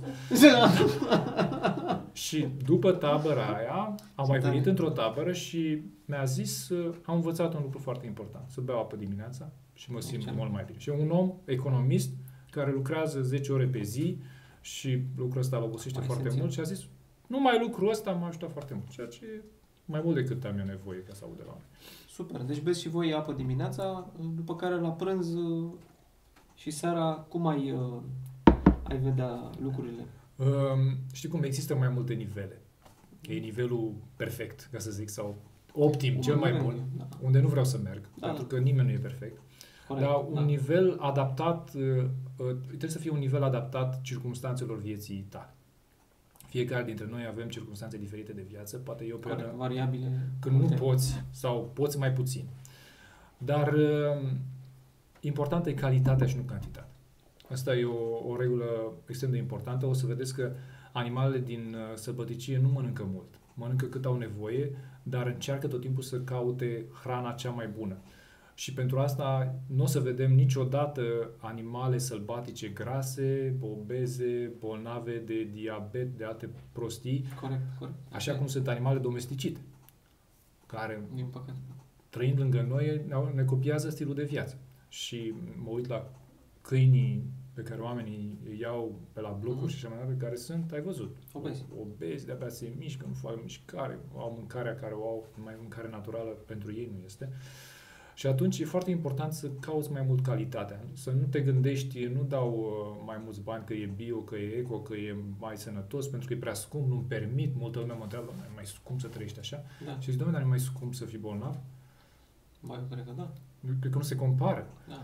Și după tabăra aia, am mai venit într-o tabără și mi-a zis, am învățat un lucru foarte important, să beau apă dimineața și mă simt mult mai bine. Și e un om economist care lucrează 10 ore pe zi și lucrul ăsta îl obosește foarte mult și a zis, numai lucrul ăsta m-a ajutat foarte mult, ceea ce e mai mult decât am eu nevoie ca să aud de la oameni. Super, deci beți și voi apă dimineața, după care la prânz și seara, cum ai vedea lucrurile? Știi cum? Există mai multe nivele. E nivelul perfect, ca să zic, sau optim, cel mai bun, unde nu vreau să merg, pentru că nimeni nu e perfect. Corect, dar un nivel adaptat, trebuie să fie un nivel adaptat circumstanțelor vieții tale. Fiecare dintre noi avem circumstanțe diferite de viață, poate eu pe variabile când nu poți sau poți mai puțin. Dar importantă e calitatea și nu cantitatea. Asta e o regulă extrem de importantă. O să vedeți că animalele din sălbăticie nu mănâncă mult. Mănâncă cât au nevoie, dar încearcă tot timpul să caute hrana cea mai bună. Și pentru asta nu o să vedem niciodată animale sălbatice grase, obeze, bolnave de diabet, de alte prostii. Corect. Așa cum sunt animale domesticite, care, din păcate, trăind lângă noi, ne copiază stilul de viață. Și mă uit la câinii pe care oamenii îi iau pe la blocuri și așa mai departe, care sunt, ai văzut, obezi, de-abia se mișcă, nu fac mișcare, au mâncarea care o au, mai mâncare naturală pentru ei nu este. Și atunci e foarte important să cauți mai mult calitatea. Să nu te gândești, nu dau mai mulți bani că e bio, că e eco, că e mai sănătos, pentru că e prea scump, nu-mi permit. Multă lume mă întreabă, e mai scump să trăiești așa? Da. Și zic, doamne, dar nu e mai scump să fii bolnav? Eu cred că da. cred că nu se compară. Da.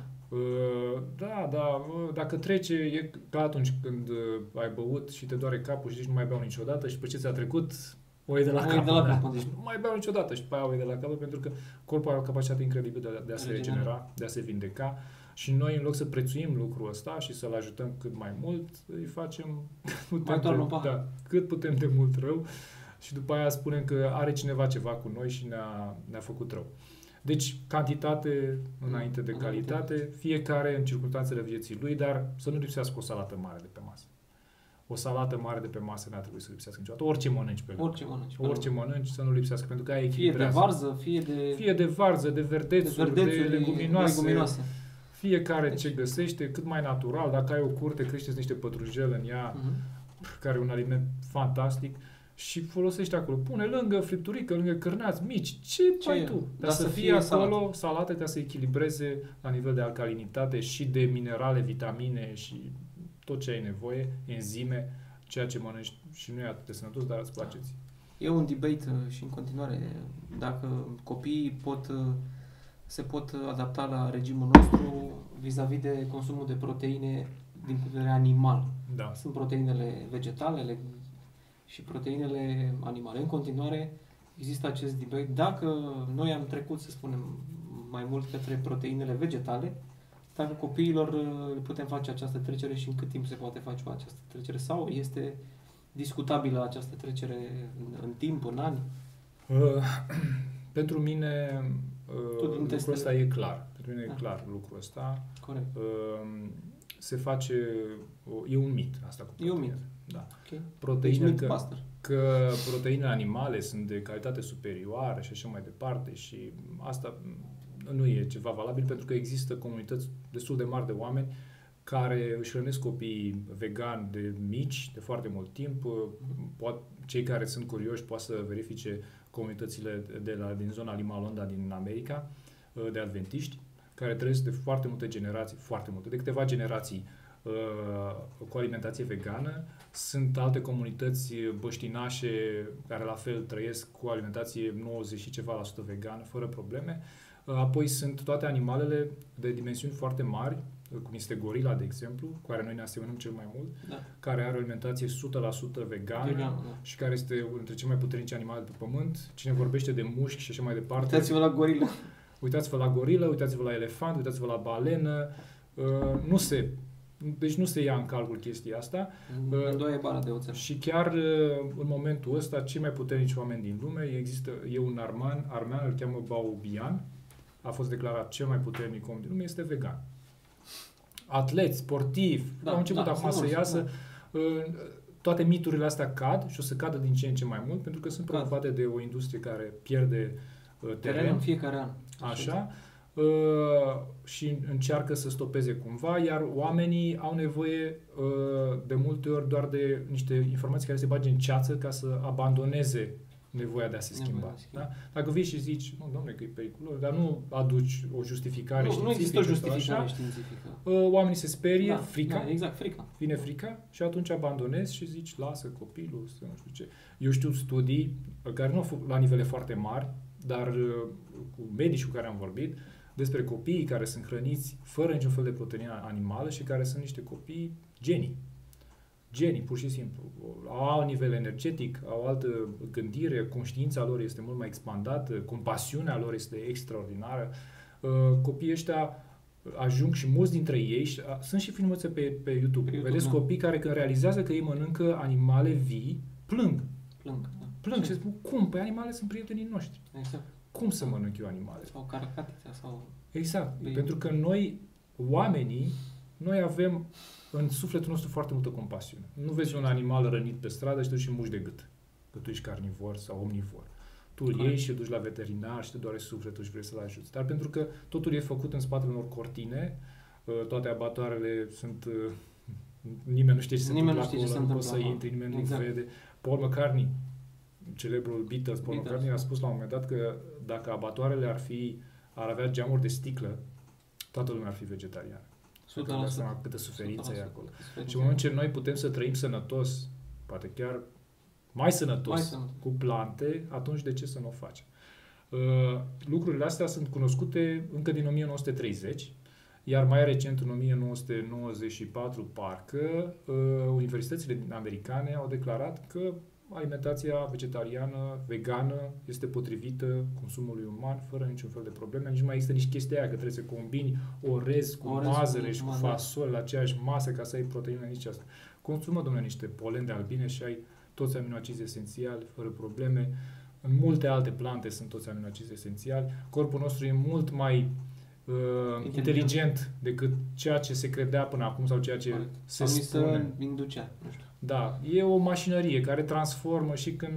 Dacă trece, e ca atunci când ai băut și te doare capul și zici nu mai beau niciodată și după ce ți-a trecut, o iei de la capăt. Deci nu mai beau niciodată și după aia o iei de la capăt pentru că corpul are o capacitate incredibilă de a se regenera, de a se vindeca și noi în loc să prețuim lucrul ăsta și să-l ajutăm cât mai mult, îi facem cât putem de mult rău și după aia spunem că are cineva ceva cu noi și ne-a făcut rău. Deci, cantitate înainte de calitate, fiecare în circunstanțele vieții lui, dar să nu lipsească o salată mare de pe masă. O salată mare de pe masă n-ar trebui să lipsească niciodată. Orice mănânci pe lângă. Orice mănânci să nu lipsească, pentru că aia echilibrează. Fie de varză, fie de varză, de verdețuri, de leguminoase. Fiecare ce găsește, cât mai natural. Dacă ai o curte, creșteți niște pătrujel în ea, care e un aliment fantastic. Și folosești acolo. Pune lângă fripturică, lângă cârnați mici. Ce ai tu? Dar să fie acolo salată ca să echilibreze la nivel de alcalinitate și de minerale, vitamine și tot ce ai nevoie, enzime, ceea ce mănânci și nu e atât de sănătos, dar îți place ție. E un debate și în continuare dacă copiii se pot adapta la regimul nostru vis-a-vis de consumul de proteine din punct de vedere animal. Da. Sunt proteinele vegetale și proteinele animale. În continuare există acest debate. Dacă noi am trecut, să spunem, mai mult către proteinele vegetale, dacă copiilor putem face această trecere și în cât timp se poate face această trecere sau este discutabilă această trecere în timp, în ani? Pentru mine lucrul ăsta e clar. Pentru mine e clar lucrul ăsta. Corect. Se face... E un mit asta cu proteine. E un mit. Da. Okay. Proteine deci că proteinele animale sunt de calitate superioară și așa mai departe și asta nu e ceva valabil pentru că există comunități destul de mari de oameni care își hrănesc copiii vegan de mici, de foarte mult timp. Cei care sunt curioși poate să verifice comunitățile din zona Lima Londa din America, de adventiști, care trăiesc de foarte multe generații, de câteva generații cu alimentație vegană. Sunt alte comunități băștinașe care la fel trăiesc cu alimentație 90 și ceva la sută vegană, fără probleme. Apoi sunt toate animalele de dimensiuni foarte mari, cum este gorila, de exemplu, cu care noi ne asemănăm cel mai mult, care are o alimentație 100% vegană și care este unul dintre cele mai puternice animale de pe pământ. Cine vorbește de mușchi și așa mai departe... Uitați-vă la gorilă. Uitați-vă la gorilă, uitați-vă la elefant, uitați-vă la balenă. Deci nu se ia în calcul chestia asta. Îndoie bara de oțel. Și chiar în momentul ăsta, cei mai puternici oameni din lume, e un armean, îl cheamă Baubian, a fost declarat cel mai puternic om din lume, este vegan. Atleți, sportivi, au început acum să iasă. Toate miturile astea cad și o să cadă din ce în ce mai mult, pentru că sunt promovate de o industrie care pierde teren în fiecare an. Așa. Și încearcă să stopeze cumva, iar oamenii au nevoie de multe ori doar de niște informații care se bage în ceață ca să abandoneze nevoia de a se schimba. Da? Dacă vii și zici, nu, dom'le, că e periculos, dar nu aduci o justificare științifică. Nu există o justificare științifică. Oamenii se sperie, frica. Da, exact, frica. Vine frica și atunci abandonezi și zici, lasă copilul, să nu știu ce. Eu știu studii care nu au fost la nivele foarte mari, dar cu medici cu care am vorbit, despre copiii care sunt hrăniți fără niciun fel de proteină animală și care sunt niște copii genii. Genii, pur și simplu. Au alt nivel energetic, au altă gândire, conștiința lor este mult mai expandată, compasiunea lor este extraordinară. Copiii ăștia ajung și mulți dintre ei, sunt și filmuțe pe YouTube. Vedeți copii care când realizează că ei mănâncă animale vii, plâng. Plâng și spun, cum? Păi animale sunt prietenii noștri. Exact. Cum să mănânc eu animale? Sau caracatița sau... Exact. Pentru că noi, oamenii, noi avem în sufletul nostru foarte multă compasiune. Nu vezi un animal rănit pe stradă și te duci și muși de gât. Că tu ești carnivor sau omnivor. Tu îl iei și te duci la veterinar și te doare sufletul și vrei să-l ajuți. Dar pentru că totul e făcut în spatele unor cortine, toate abatoarele sunt... Nimeni nu știe ce se întâmplă acolo, nu poți să intri, nimeni nu vede. Paul McCartney, celebrul Beatles, Paul McCartney a spus la un moment dat că dacă abatoarele ar avea geamuri de sticlă, toată lumea ar fi vegetariană. 100%. Seama câtă suferință e acolo. Și în moment ce noi putem să trăim sănătos, poate chiar mai sănătos, cu plante, atunci de ce să nu o facem? Lucrurile astea sunt cunoscute încă din 1930, iar mai recent, în 1994, parcă, universitățile americane au declarat că alimentația vegetariană, vegană, este potrivită consumului uman, fără niciun fel de probleme. Nici nu mai există nici chestia aia că trebuie să combini orez cu mazăre și cu fasole la aceeași masă ca să ai proteină, nici asta. Consumă, domnule, niște polen de albine și ai toți aminoacizi esențiali, fără probleme. În multe alte plante sunt toți aminoacizi esențiali. Corpul nostru e mult mai inteligent decât ceea ce se credea până acum sau ceea ce se spune. Inducea, nu știu. Da, e o mașinărie care transformă și când...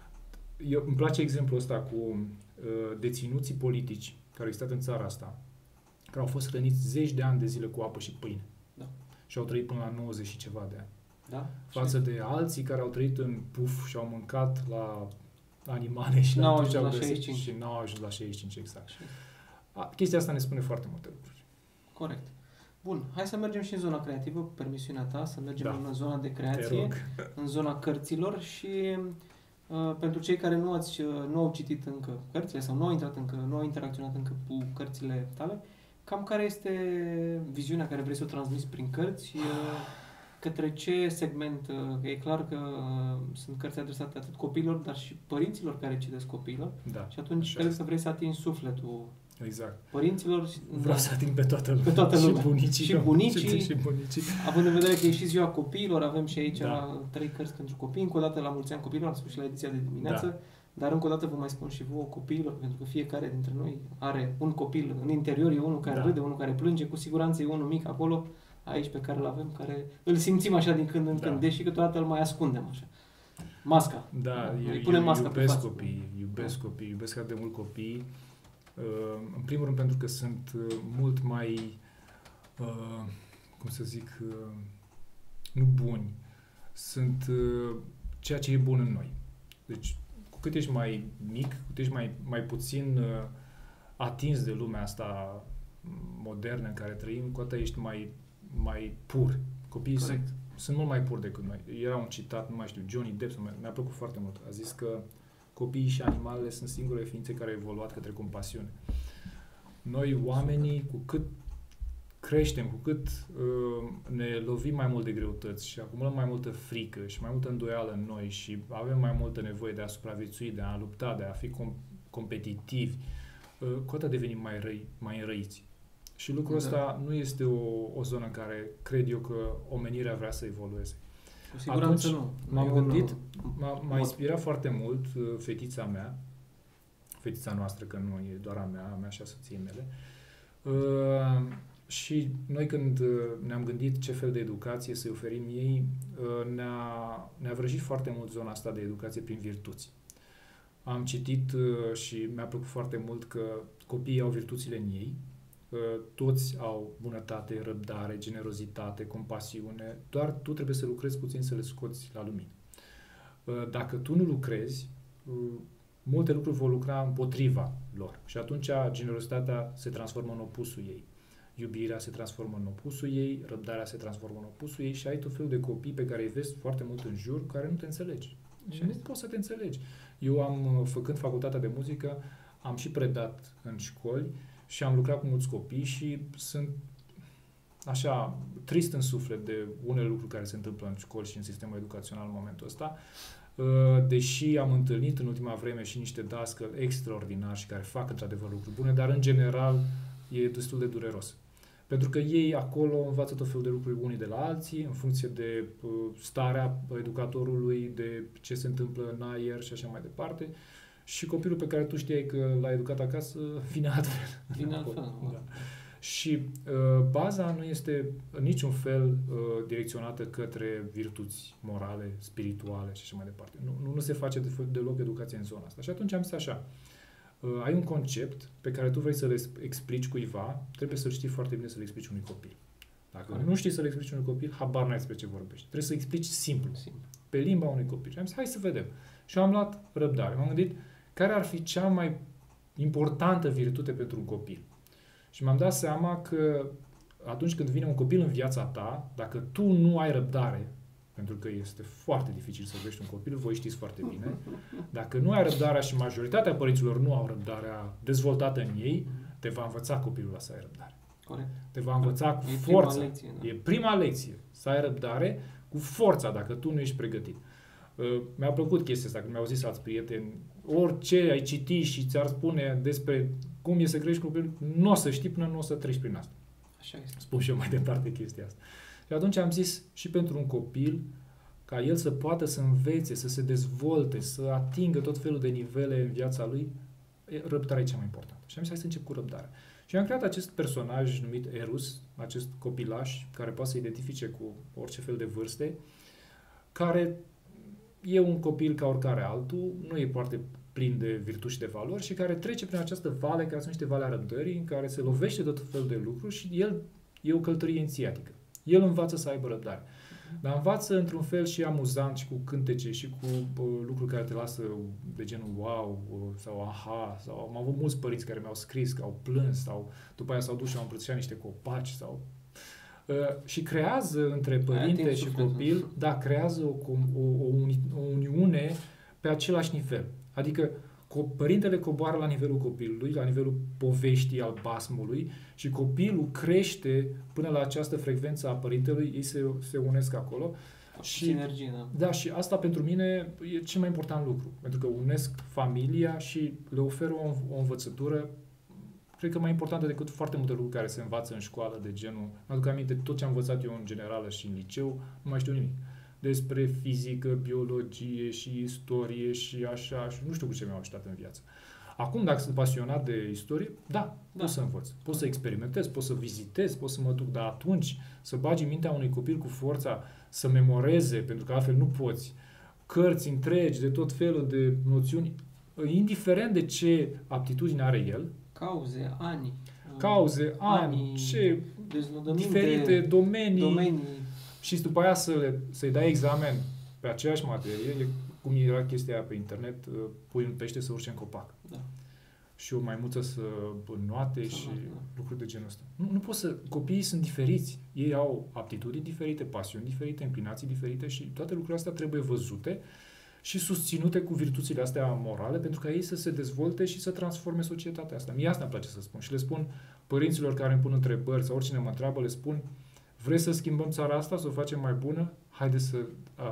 Îmi place exemplul ăsta cu deținuții politici care au existat în țara asta, care au fost hrăniți zeci de ani de zile cu apă și pâine. Da. Și au trăit până la 90 și ceva de ani. Da? Față de alții care au trăit în puf și au mâncat la animale și n-au atunci ajuns au la găsit 65. și n-au ajuns la 65, exact. Chestia asta ne spune foarte multe lucruri. Corect. Bun, hai să mergem și în zona creativă, cu permisiunea ta, să mergem în zona de Te creație, rog. în zona cărților și pentru cei care nu au citit încă cărțile sau nu au intrat încă, nu au interacționat încă cu cărțile tale, cam care este viziunea care vrei să o transmiți prin cărți, către ce segment, e clar că sunt cărți adresate atât copiilor, dar și părinților care citesc copiilor. Da, și atunci cred că vrei să atingi sufletul exact. părinților. Vreau să ating pe toată lumea. Pe toată lumea. Și bunicii. Și bunicii. Și bunicii. Având în vedere că e și ziua copiilor, avem și aici Da. 3 cărți pentru copii. Încă o dată la mulți ani copiilor, am spus și la ediția de dimineață. Da. Dar încă o dată vă mai spun și vouă copiilor, pentru că fiecare dintre noi are un copil în interior, e unul care râde, unul care plânge, cu siguranță e unul mic acolo, aici pe care îl avem, care îl simțim așa din când în când, deși câteodată îl mai ascundem așa. Masca. Da, îi punem masca pe față. Iubesc copii, iubesc atât de mult copii. În primul rând pentru că sunt mult mai, cum să zic, nu buni. Sunt ceea ce e bun în noi. Deci, cu cât ești mai mic, cu cât ești mai puțin atins de lumea asta modernă în care trăim, cu atât ești mai pur. Copiii sunt mult mai puri decât noi. Era un citat, nu mai știu, Johnny Depp, mi-a plăcut foarte mult. A zis că copiii și animalele sunt singurele ființe care au evoluat către compasiune. Noi, oamenii, cu cât creștem, cu cât ne lovim mai mult de greutăți și acumulăm mai multă frică și mai multă îndoială în noi și avem mai multă nevoie de a supraviețui, de a lupta, de a fi competitivi, cu atât devenim mai răi, mai înrăiți. Și lucrul ăsta nu este o zonă în care cred eu că omenirea vrea să evolueze. Cu siguranță atunci, nu. M-am gândit, m-a inspirat foarte mult fetița mea, fetița noastră, că nu e doar a mea și a soției mele. Și noi când ne-am gândit ce fel de educație să-i oferim ei, ne-a vrăjit foarte mult zona asta de educație prin virtuți. Am citit și mi-a plăcut foarte mult că copiii au virtuțile în ei, toți au bunătate, răbdare, generozitate, compasiune, doar tu trebuie să lucrezi puțin să le scoți la lumină. Dacă tu nu lucrezi, multe lucruri vor lucra împotriva lor și atunci generozitatea se transformă în opusul ei. Iubirea se transformă în opusul ei, răbdarea se transformă în opusul ei și ai tot felul de copii pe care îi vezi foarte mult în jur, care nu te înțelegi. Și nu poți să te înțelegi. Eu făcând facultatea de muzică, am și predat în școli și am lucrat cu mulți copii și sunt așa trist în suflet de unele lucruri care se întâmplă în școli și în sistemul educațional în momentul ăsta. Deși am întâlnit în ultima vreme și niște dascăli extraordinari și care fac într-adevăr lucruri bune, dar în general e destul de dureros. Pentru că ei acolo învață tot felul de lucruri unii de la alții, în funcție de starea educatorului, de ce se întâmplă în aer și așa mai departe. Și copilul pe care tu știai că l-ai educat acasă vine altfel. Vine altfel. Da. Și baza nu este în niciun fel direcționată către virtuți morale, spirituale și așa mai departe. Nu se face deloc educație în zona asta. Și atunci am zis așa, ai un concept pe care tu vrei să-l explici cuiva, trebuie să-l știi foarte bine să-l explici unui copil. Dacă nu știi să-l explici unui copil, habar n-ai despre ce vorbești. Trebuie să explici simplu, pe limba unui copil. Și am zis, hai să vedem. Și am luat răbdare. M-am gândit care ar fi cea mai importantă virtute pentru un copil. Și m-am dat seama că atunci când vine un copil în viața ta, dacă tu nu ai răbdare pentru că este foarte dificil să crești un copil, voi știți foarte bine. Dacă nu ai răbdarea și majoritatea părinților nu au răbdarea dezvoltată în ei, te va învăța copilul să ai răbdare. Corect. Te va învăța cu forța. E prima lecție. Să ai răbdare cu forța, dacă tu nu ești pregătit. Mi-a plăcut chestia asta, când mi-au zis alți prieteni, orice ai citi și ți-ar spune despre cum e să crești copil, nu o să știi până nu o să treci prin asta. Așa este. Spun și eu mai departe chestia asta. Și atunci am zis și pentru un copil, ca el să poată să învețe, să se dezvolte, să atingă tot felul de nivele în viața lui, răbdarea e cea mai importantă. Și am zis, hai să încep cu răbdarea. Și am creat acest personaj numit Erus, acest copilaș, care poate să identifice cu orice fel de vârste, care e un copil ca oricare altul, nu e foarte plin de virtuți și de valori și care trece prin această vale care se numește Valea Răbdării, în care se lovește de tot felul de lucruri și el e o călătorie inițiatică. El învață să aibă răbdare. Dar învață într-un fel și amuzant și cu cântece și cu lucruri care te lasă de genul wow sau aha. Sau am avut mulți părinți care mi-au scris că au plâns sau după aia s-au dus și au îmbrățișat niște copaci sau... și creează între părinte și copil, da, creează o uniune pe același nivel. Adică părintele coboară la nivelul copilului, la nivelul poveștii, al basmului și copilul crește până la această frecvență a părintelui, ei se unesc acolo. Și sinergie, da. Da, și asta pentru mine e cel mai important lucru, pentru că unesc familia și le oferă o învățătură, cred că mai importantă decât foarte multe lucruri care se învață în școală, de genul, mă aduc aminte, tot ce am învățat eu în generală și în liceu, nu mai știu nimic. Despre fizică, biologie și istorie și așa, și nu știu cu ce mi-au ajutat în viață. Acum, dacă sunt pasionat de istorie, da, pot să învăț, pot să experimentez, pot să vizitez, pot să mă duc, dar atunci să bagi în mintea unui copil cu forța să memoreze, pentru că altfel nu poți, cărți întregi de tot felul de noțiuni, indiferent de ce aptitudine are el, cauze, ani, ce diferite domenii și după aia să-i dai examen pe aceeași materie, e cum era chestia aia pe internet, pui un pește să urce în copac. Da. Și o maimuță să înnoate și lucruri de genul ăsta. Nu poți să... Copiii sunt diferiți. Ei au aptitudini diferite, pasiuni diferite, inclinații diferite și toate lucrurile astea trebuie văzute și susținute cu virtuțile astea morale pentru ca ei să se dezvolte și să transforme societatea asta. Mie asta îmi place să spun. Și le spun părinților care îmi pun întrebări sau oricine mă întreabă, le spun: vreți să schimbăm țara asta, să o facem mai bună? Haideți să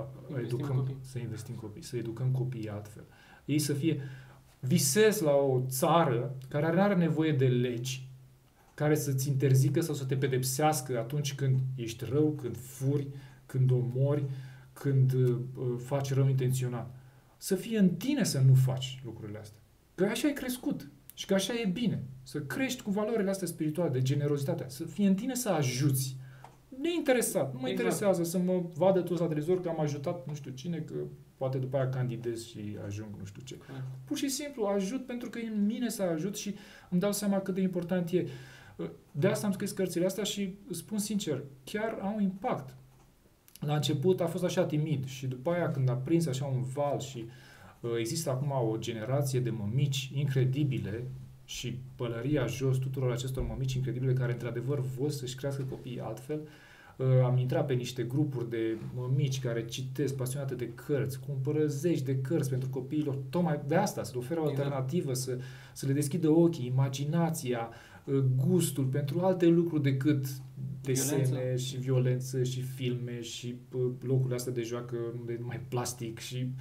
investim copii, să educăm copiii altfel. Ei să fie... Visez la o țară care nu are nevoie de legi, care să-ți interzică sau să te pedepsească atunci când ești rău, când furi, când omori, când faci rău intenționat. Să fie în tine să nu faci lucrurile astea. Că așa ai crescut și că așa e bine. Să crești cu valorile astea spirituale, de generozitatea. Să fie în tine să ajuți. Neinteresat. Nu mă interesează să mă vadă toți la televizor că am ajutat nu știu cine, că poate după aia candidez și ajung nu știu ce. Pur și simplu ajut pentru că e în mine să ajut și îmi dau seama cât de important e. De asta am scris cărțile astea și spun sincer, chiar au impact. La început a fost așa timid și după aia când a prins așa un val și există acum o generație de mămici incredibile și pălăria jos tuturor acestor mămici incredibile care într-adevăr vor să-și crească copiii altfel. Am intrat pe niște grupuri de mămici care citesc, pasionate de cărți, cumpără zeci de cărți pentru copiilor, tocmai de asta, să le oferă o alternativă, să le deschidă ochii, imaginația, gustul pentru alte lucruri decât desene și violență și filme și locurile astea de joacă de numai plastic și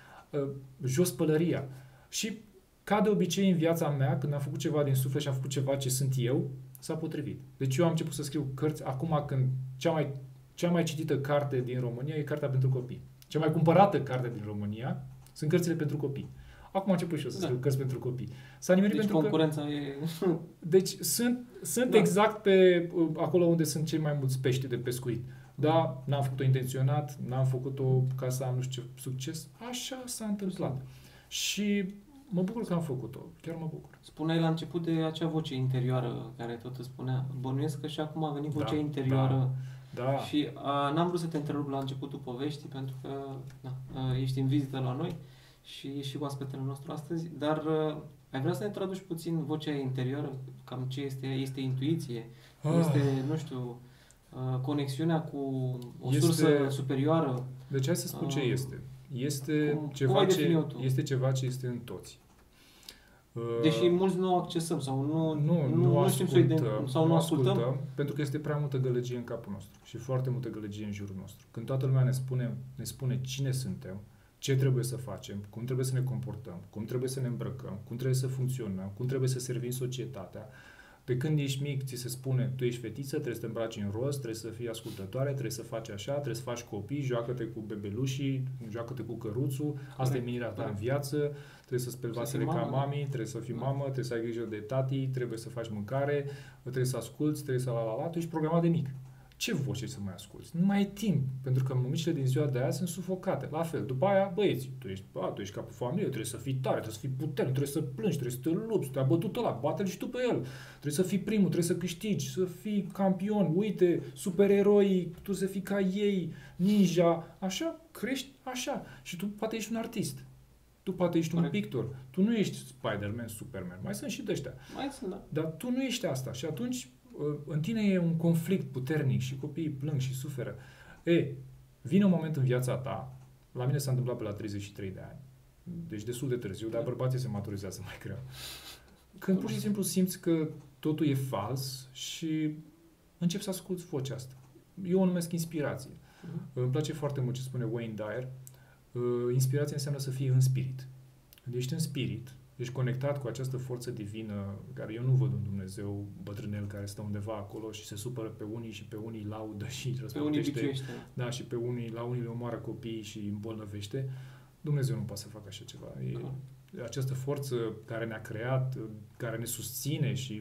jos pălăria. Și ca de obicei în viața mea, când am făcut ceva din suflet și am făcut ceva ce sunt eu, s-a potrivit. Deci eu am început să scriu cărți acum când cea mai citită carte din România e Cartea pentru copii. Cea mai cumpărată carte din România sunt cărțile pentru copii. Acum am început și eu să scriu cărți pentru copii. S-a nimerit deci pentru concurența că... e... Deci sunt exact pe acolo unde sunt cei mai mulți pești de pescuit. Da, n-am făcut-o intenționat, n-am făcut-o ca să am nu știu ce succes. Așa s-a întâmplat. Și mă bucur că am făcut-o. Chiar mă bucur. Spuneai la început de acea voce interioară care tot îți spunea. Bănuiesc că și acum a venit vocea interioară. Da. Și n-am vrut să te întrerup la începutul poveștii pentru că ești în vizită la noi și ești și oaspetele nostru astăzi, dar ai vrea să ne traduci puțin vocea interioară? Cam ce este? Este intuiție? Este, nu știu, conexiunea cu o Este- sursă superioară. Deci hai să spun ce este. Este Cum ceva ai ce defini-o tu? este ceva ce este în toți. Deși mulți nu o accesăm sau nu știm să sau nu ascultăm. pentru că este prea multă gălăgie în capul nostru și foarte multă gălăgie în jurul nostru. Când toată lumea ne spune cine suntem, ce trebuie să facem, cum trebuie să ne comportăm, cum trebuie să ne îmbrăcăm, cum trebuie să funcționăm, cum trebuie să servim societatea. Pe când ești mic, ți se spune, tu ești fetiță, trebuie să te îmbraci în roz, trebuie să fii ascultătoare, trebuie să faci așa, trebuie să faci copii, joacă-te cu bebelușii, joacă-te cu căruțul, asta e menirea ta în viață, trebuie să speli vasele ca mami, trebuie să fii mamă, trebuie să ai grijă de tati, trebuie să faci mâncare, trebuie să asculți, trebuie să la, tu ești programat de mic. Ce voce să mai asculți? Nu mai ai timp, pentru că mămicile din ziua de azi sunt sufocate. La fel, după aia, băieți, tu ești capul familiei, trebuie să fii tare, trebuie să fii puternic, trebuie să plângi, trebuie să te lupți, te-a bătut ăla, bate-l și tu pe el. Trebuie să fii primul, trebuie să câștigi, să fii campion, uite, supereroi, tu să fii ca ei, ninja, așa, crești așa. Și tu poate ești un artist. Tu poate ești un pictor. Tu nu ești Spider-Man, Superman. Mai sunt și de ăștia. Mai sunt, da. Dar tu nu ești asta. Și atunci în tine e un conflict puternic și copiii plâng și suferă. Vine un moment în viața ta, la mine s-a întâmplat pe la 33 de ani, deci destul de târziu, dar bărbații se maturizează mai greu. Când pur și simplu simți că totul e fals și începi să asculți vocea asta. Eu o numesc inspirație. Îmi place foarte mult ce spune Wayne Dyer. Inspirația înseamnă să fii în spirit. Când ești în spirit, ești conectat cu această forță divină, care eu nu văd un Dumnezeu bătrânel care stă undeva acolo și se supără pe unii și pe unii laudă și răspătește. Da, și pe unii, la unii le omoară copiii și îi îmbolnăvește. Dumnezeu nu poate să facă așa ceva. Această forță care ne-a creat, care ne susține și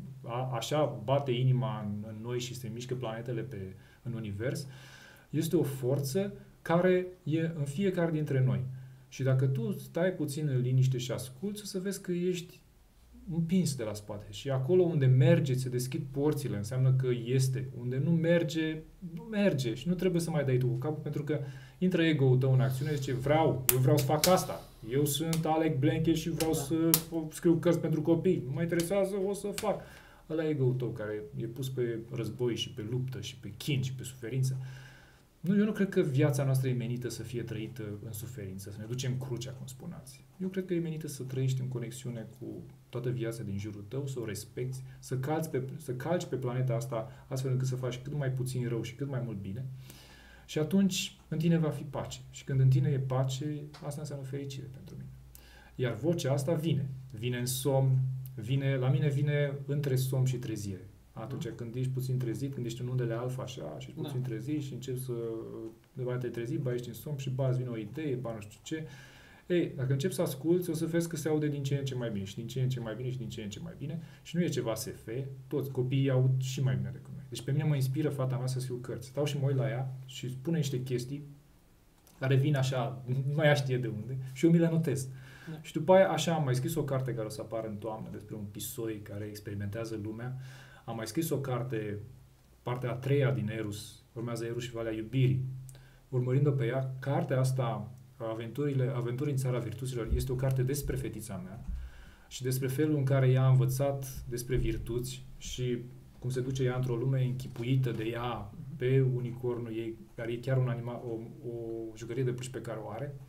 așa bate inima în noi și se mișcă planetele în univers, este o forță care e în fiecare dintre noi. Și dacă tu stai puțin în liniște și asculți, o să vezi că ești împins de la spate. Și acolo unde merge, se deschid porțile, înseamnă că este. Unde nu merge, nu merge. Și nu trebuie să mai dai tu cu capul, pentru că intră ego-ul tău în acțiune și zice, eu vreau să fac asta. Eu sunt Alec Blanche și vreau să scriu cărți pentru copii. Nu mă interesează, o să fac. Ăla e ego-ul tău care e pus pe război și pe luptă și pe chin și pe suferință. Eu nu cred că viața noastră e menită să fie trăită în suferință, să ne ducem crucea, cum spuneați. Eu cred că e menită să trăiești în conexiune cu toată viața din jurul tău, să o respecti, să calci pe planeta asta astfel încât să faci cât mai puțin rău și cât mai mult bine. Și atunci în tine va fi pace. Și când în tine e pace, asta înseamnă fericire pentru mine. Iar vocea asta vine în somn, la mine vine între somn și trezire. Atunci când ești puțin trezit, când ești în undele alfa așa și ești puțin trezit și începi să te trezi, ești în somn și îți vine o idee, nu știu ce. Dacă începi să asculți, o să vezi că se aude din ce în ce mai bine și din ce în ce mai bine și din ce în ce mai bine și nu e ceva SF, toți copiii aud și mai bine decât noi. Deci pe mine mă inspiră fata mea să scriu cărți. Stau și mă uit la ea și spune niște chestii care vin așa, nu ea știe de unde și eu mi le notez. Da. Și după aia așa am mai scris o carte care o să apară în toamnă despre un pisoi care experimentează lumea. Am mai scris o carte, partea a treia din Erus, urmează Erus și Valea Iubirii. Urmărind-o pe ea, cartea asta, Aventuri în țara virtuților, este o carte despre fetița mea și despre felul în care ea a învățat despre virtuți și cum se duce ea într-o lume închipuită de ea pe unicornul ei, care e chiar un animal, o jucărie de pluș pe care o are.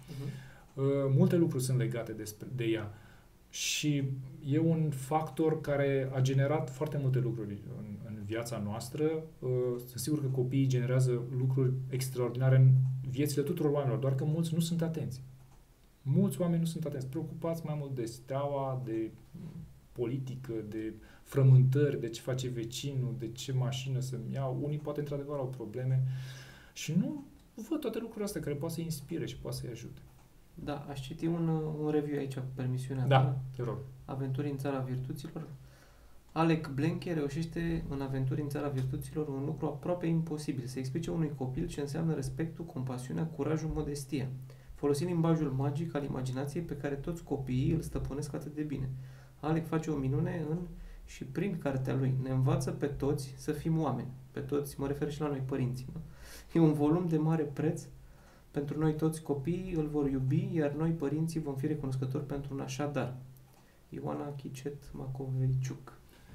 Multe lucruri sunt legate de ea. Și e un factor care a generat foarte multe lucruri în viața noastră. Sunt sigur că copiii generează lucruri extraordinare în viețile tuturor oamenilor, doar că mulți nu sunt atenți. Mulți oameni nu sunt atenți. Preocupați mai mult de steaua, de politică, de frământări, de ce face vecinul, de ce mașină să-mi iau. Unii poate într-adevăr au probleme și nu văd toate lucrurile astea care poate să-i inspire și poate să-i ajute. Da, aș citi un review aici cu permisiunea ta. Da, te rog. Aventuri în țara virtuților. Alec Blanche reușește în Aventuri în țara virtuților un lucru aproape imposibil, să explice unui copil ce înseamnă respectul, compasiunea, curajul, modestia, folosind limbajul magic al imaginației pe care toți copiii îl stăpânesc atât de bine. Alec face o minune în și prin cartea lui. Ne învață pe toți să fim oameni. Pe toți, mă refer și la noi părinții. Nu? E un volum de mare preț. Pentru noi toți copiii îl vor iubi, iar noi părinții vom fi recunoscători pentru un așa dar. Ioana Chicet Macoveciuc.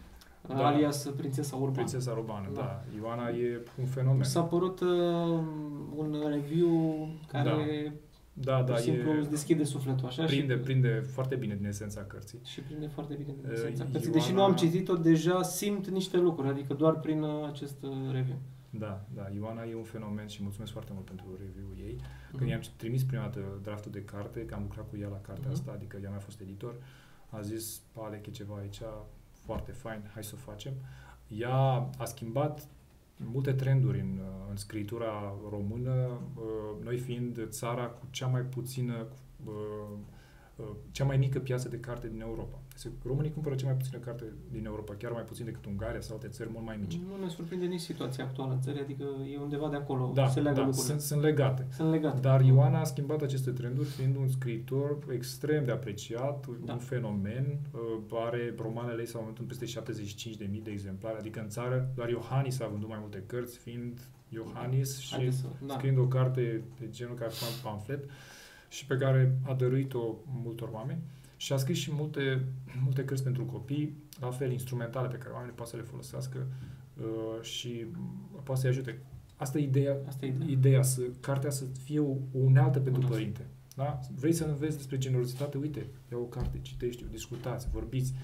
Da. alias Prințesa Urbană. Prințesa Urbană, Da. da. Ioana e un fenomen. S-a părut un review care Da, pur și simplu e... îți deschide sufletul așa Prinde foarte bine din esența cărții. și prinde foarte bine din esența cărții. Ioana- Deși nu am citit-o, deja simt niște lucruri, adică doar prin acest review. Da, Ioana e un fenomen și mulțumesc foarte mult pentru review-ul ei. Când Mhm. i-am trimis prima dată draftul de carte, că am lucrat cu ea la cartea Mhm. asta, adică ea mi-a fost editor, a zis, Alec, e ceva aici foarte fain, hai să o facem. Ea a schimbat multe trenduri în scritura română, noi fiind țara cu cea mai puțină, cea mai mică piață de carte din Europa. Românii cumpără cea mai puțină carte din Europa, chiar mai puțin decât Ungaria sau alte țări mult mai mici. Nu ne surprinde nici situația actuală în țări, adică e undeva de acolo, Da, se leagă da, lucrurile. sunt legate. Sunt legate. Dar Ioana a schimbat aceste trenduri fiind un scriitor extrem de apreciat, Da. un fenomen, are romanele ei s-au vândut în peste 75.000 de exemplare, adică în țară doar Iohannis a vândut mai multe cărți, fiind Iohannis și Da. scriind o carte de genul care a fost un pamflet și pe care a dăruit-o multor oameni. Și a scris și multe cărți pentru copii, la fel instrumentale pe care oamenii pot să le folosească și poate să-i ajute. Asta e ideea, ideea cartea să fie o unealtă pentru părinte. Da? Vrei să înveți despre generozitate? Uite, ia o carte, citește-o, discutați, vorbiți.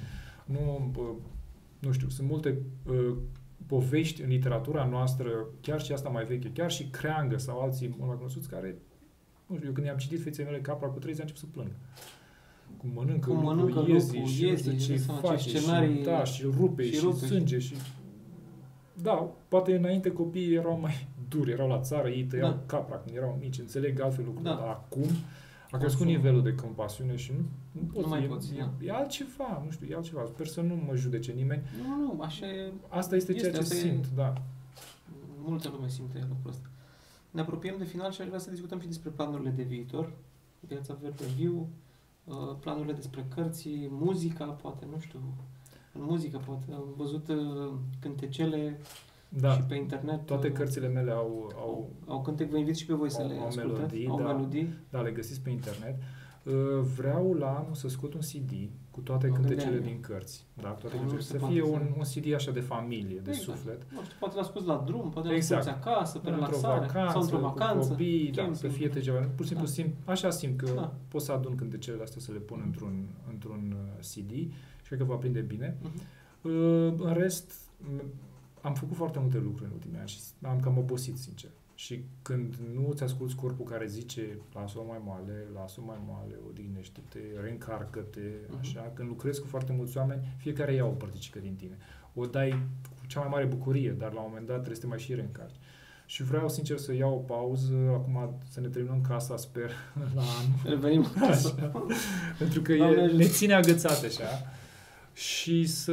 Nu știu, sunt multe povești în literatura noastră, chiar și asta mai veche, chiar și Creangă sau alții mult mai cunoscuți, care, nu știu, eu când i-am citit Feței mele Capra cu 30 ani, am început să plâng. Cum mănâncă lupul, iezii și nu știu ce face și rupe și sânge și... Da, poate înainte copiii erau mai duri, erau la țară, ei tăiau capra când erau mici, înțeleg altfel lucrurile, dar acum a crescut nivelul de compasiune și nu mai poți. E altceva, nu știu, e altceva. Sper să nu mă judece nimeni. Nu, așa e. Asta este ceea ce simt, da. Multă lume simte lucrul ăsta. Ne apropiem de final și aș vrea să discutăm și despre planurile de viitor. Viața verde viu, planurile despre cărți, muzica, poate, nu știu. În muzică, poate. Am văzut cântecele și pe internet. Toate cărțile mele au cântec, vă invit și pe voi să le ascultați. Au melodii. Da, le găsiți pe internet. Vreau la anul să scot un CD cu toate cântecele din cărți. Da, toate să fie un CD așa de familie, de suflet. Nu știu, poate l-asculti la drum, poate l-asculti acasă, pe relaxare, sau într-o vacanță. Cu copii, să fie ceva. Pur și simplu simt că pot să adun cântecele astea să le pun într-un CD și cred că va prinde bine. În rest, am făcut foarte multe lucruri în ultimii ani și am cam obosit, sincer. Și când nu îți asculți corpul care zice lasă-o mai moale, odihnește-te, reîncarcă-te, așa, când lucrezi cu foarte mulți oameni, fiecare ia o părticică din tine. O dai cu cea mai mare bucurie, dar la un moment dat trebuie să te mai și reîncarci. Și vreau, sincer, să iau o pauză, acum să ne terminăm casa, sper, la anul. Revenim acasă. Pentru că ne ține agățate, așa. Și să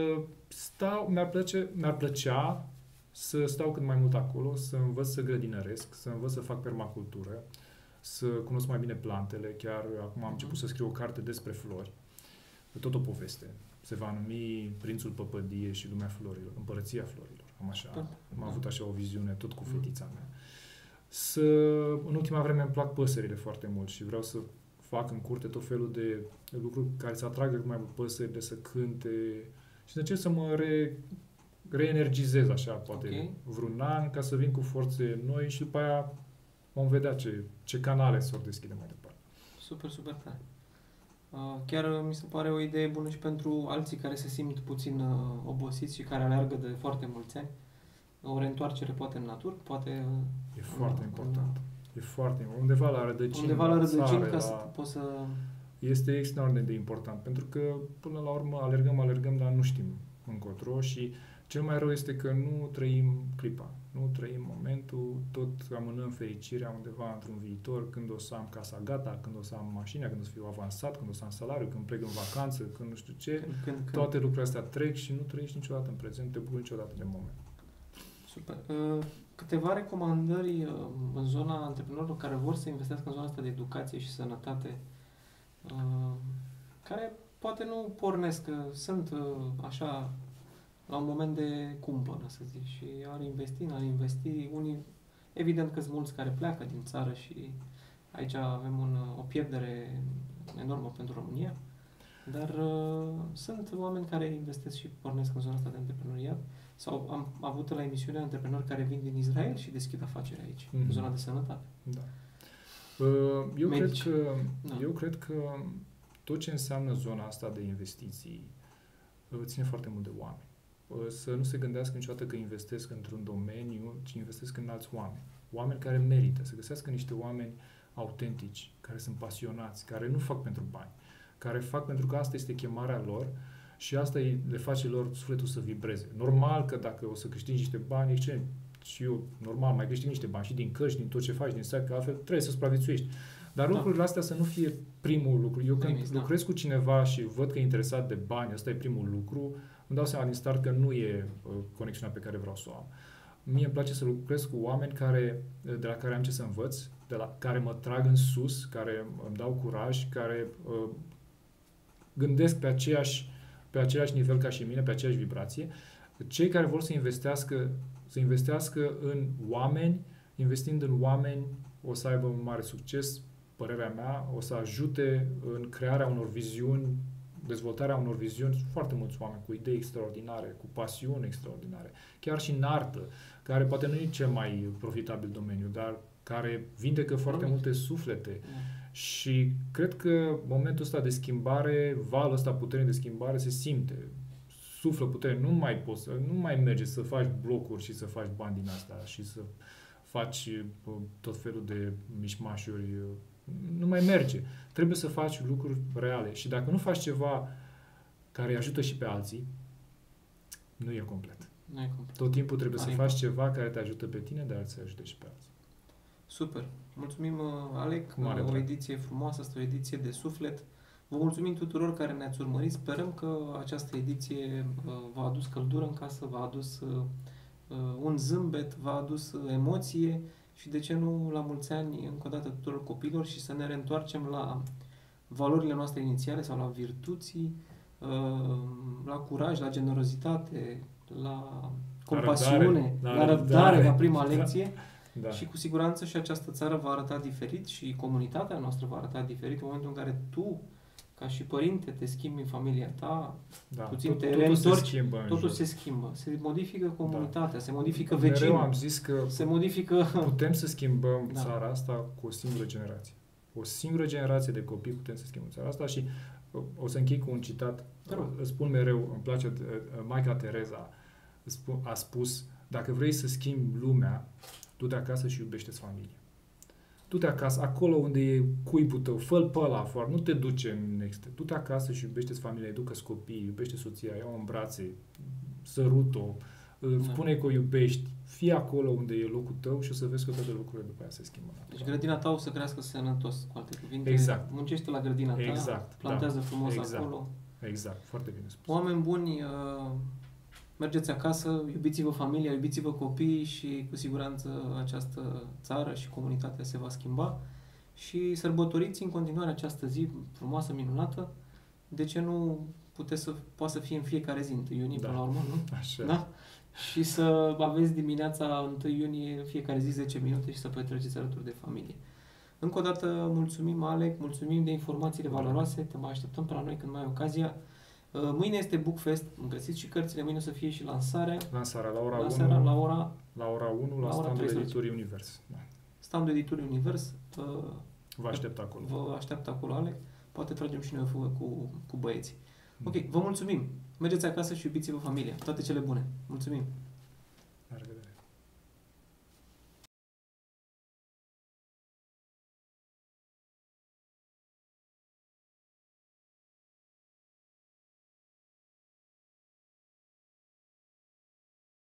stau, mi-ar plăcea să stau cât mai mult acolo, să învăț să grădinăresc, să învăț să fac permacultură, să cunosc mai bine plantele. Chiar acum am început să scriu o carte despre flori, tot o poveste. Se va numi Prințul Păpădie și Lumea Florilor, Împărăția Florilor. Am avut așa o viziune tot cu fetița mea. În ultima vreme îmi plac păsările foarte mult și vreau să fac în curte tot felul de lucruri care să atragă cât mai mult păsările, să cânte și să încerc să mă reenergizez așa, poate vreun an, ca să vin cu forțe noi și după aia vom vedea ce canale s-or deschide mai departe. Super, super tare. Chiar mi se pare o idee bună și pentru alții care se simt puțin obosiți și care aleargă de foarte mulți ani. O reîntoarcere poate în natură, poate... E foarte important. E foarte important. Undeva la rădăcini. Undeva la rădăcini ca să poți să... Este extraordinar de important, pentru că până la urmă alergăm, dar nu știm încotro și cel mai rău este că nu trăim clipa, nu trăim momentul, tot amânăm fericirea undeva într-un viitor, când o să am casa gata, când o să am mașina, când o să fiu avansat, când o să am salariu, când plec în vacanță, când nu știu ce, toate lucrurile astea trec și nu trăiești niciodată în prezent, te bucuri niciodată de moment. Super. Câteva recomandări în zona antreprenorilor care vor să investească în zona asta de educație și sănătate, care poate nu pornesc, că sunt așa la un moment de cumpănă, să zic, și ar investi, unii, evident că sunt mulți care pleacă din țară și aici avem o pierdere enormă pentru România. Dar sunt oameni care investesc și pornesc în zona asta de antreprenoriat. Sau am avut la emisiune antreprenori care vin din Israel și deschid afaceri aici, în zona de sănătate. Da. Eu cred că tot ce înseamnă zona asta de investiții ține foarte mult de oameni. Să nu se gândească niciodată că investesc într-un domeniu, ci investesc în alți oameni. Oameni care merită. Să găsească niște oameni autentici, care sunt pasionați, care nu fac pentru bani, care fac pentru că asta este chemarea lor și asta le face lor sufletul să vibreze. Normal că dacă o să câștigi niște bani, excelent. Și eu, normal, mai câștig niște bani și din cărți, din tot ce faci, din site, că altfel trebuie să supraviețuiești. Dar lucrurile astea să nu fie primul lucru. Eu când lucrez cu cineva și văd că e interesat de bani, ăsta e primul lucru, îmi dau seama din start că nu e conexiunea pe care vreau să o am. Mie îmi place să lucrez cu oameni de la care am ce să învăț, de la care mă trag în sus, care îmi dau curaj, care gândesc pe același nivel ca și mine, pe aceeași vibrație. Cei care vor să investească în oameni, investind în oameni, o să aibă un mare succes, părerea mea, o să ajute în crearea unor viziuni, dezvoltarea unor viziuni, foarte mulți oameni cu idei extraordinare, cu pasiuni extraordinare, chiar și în artă, care poate nu e cel mai profitabil domeniu, dar care vindecă foarte multe suflete. Și cred că momentul ăsta de schimbare, valul ăsta puternic de schimbare se simte. Suflă putere, nu mai merge să faci blocuri și să faci bani din asta și să faci tot felul de mișmașuri. Nu mai merge. Trebuie să faci lucruri reale. Și dacă nu faci ceva care îi ajută și pe alții, nu e complet. Tot timpul trebuie să faci ceva care te ajută pe tine, dar să ajute și pe alții. Super. Mulțumim, Alec. O ediție frumoasă, asta o ediție de suflet. Vă mulțumim tuturor care ne-ați urmărit. Sperăm că această ediție v-a adus căldură în casă, v-a adus un zâmbet, v-a adus emoție și, de ce nu, la mulți ani, încă o dată, tuturor copilor și să ne reîntoarcem la valorile noastre inițiale sau la virtuții, la curaj, la generozitate, la compasiune, la răbdare, la prima lecție. Da. Și cu siguranță și această țară va arăta diferit și comunitatea noastră va arăta diferit în momentul în care tu, ca și părinte, te schimbi în familia ta, puțin te reîntorci, totul se schimbă. Se modifică comunitatea, se modifică vecinul. Mereu am zis că putem să schimbăm țara asta cu o singură generație. O singură generație de copii putem să schimbăm țara asta și o să închei cu un citat. Îți spun mereu, îmi place, Maica Tereza a spus, dacă vrei să schimbi lumea, du-te acasă și iubește-ți familia. Du-te acasă, acolo unde e cuibul tău, fă-l pe ăla afară, nu te duce în exte. Du-te acasă și iubește-ți familia, educă-ți copiii, iubește soția, ia-o în brațe, sărut-o, spune că o iubești, fii acolo unde e locul tău și o să vezi că toate lucrurile după aia se schimbă. Deci grădina ta o să crească sănătos, cu alte cuvinte. Exact. Muncește la grădina ta, plantează frumos acolo. Exact, foarte bine spus. Oameni buni, mergeți acasă, iubiți-vă familia, iubiți-vă copiii și cu siguranță această țară și comunitatea se va schimba și sărbătoriți în continuare această zi frumoasă, minunată. De ce nu poate să fie în fiecare zi, 1 iunie, până la urmă, nu? Așa. Da? Și să aveți dimineața 1 iunie, fiecare zi 10 minute și să petreceți alături de familie. Încă o dată mulțumim, Alec, mulțumim de informațiile valoroase, te mai așteptăm pe la noi când mai ai ocazia. Mâine este Bookfest, găsiți și cărțile, mâine o să fie și lansarea. Lansarea la ora 1, la ora 1 la standul Editurii Univers. Da. Standul Editurii Univers. Vă aștept acolo. Vă aștept acolo, Alec. Poate tragem și noi o fugă cu băieții. Ok, vă mulțumim. Mergeți acasă și iubiți-vă familia. Toate cele bune. Mulțumim.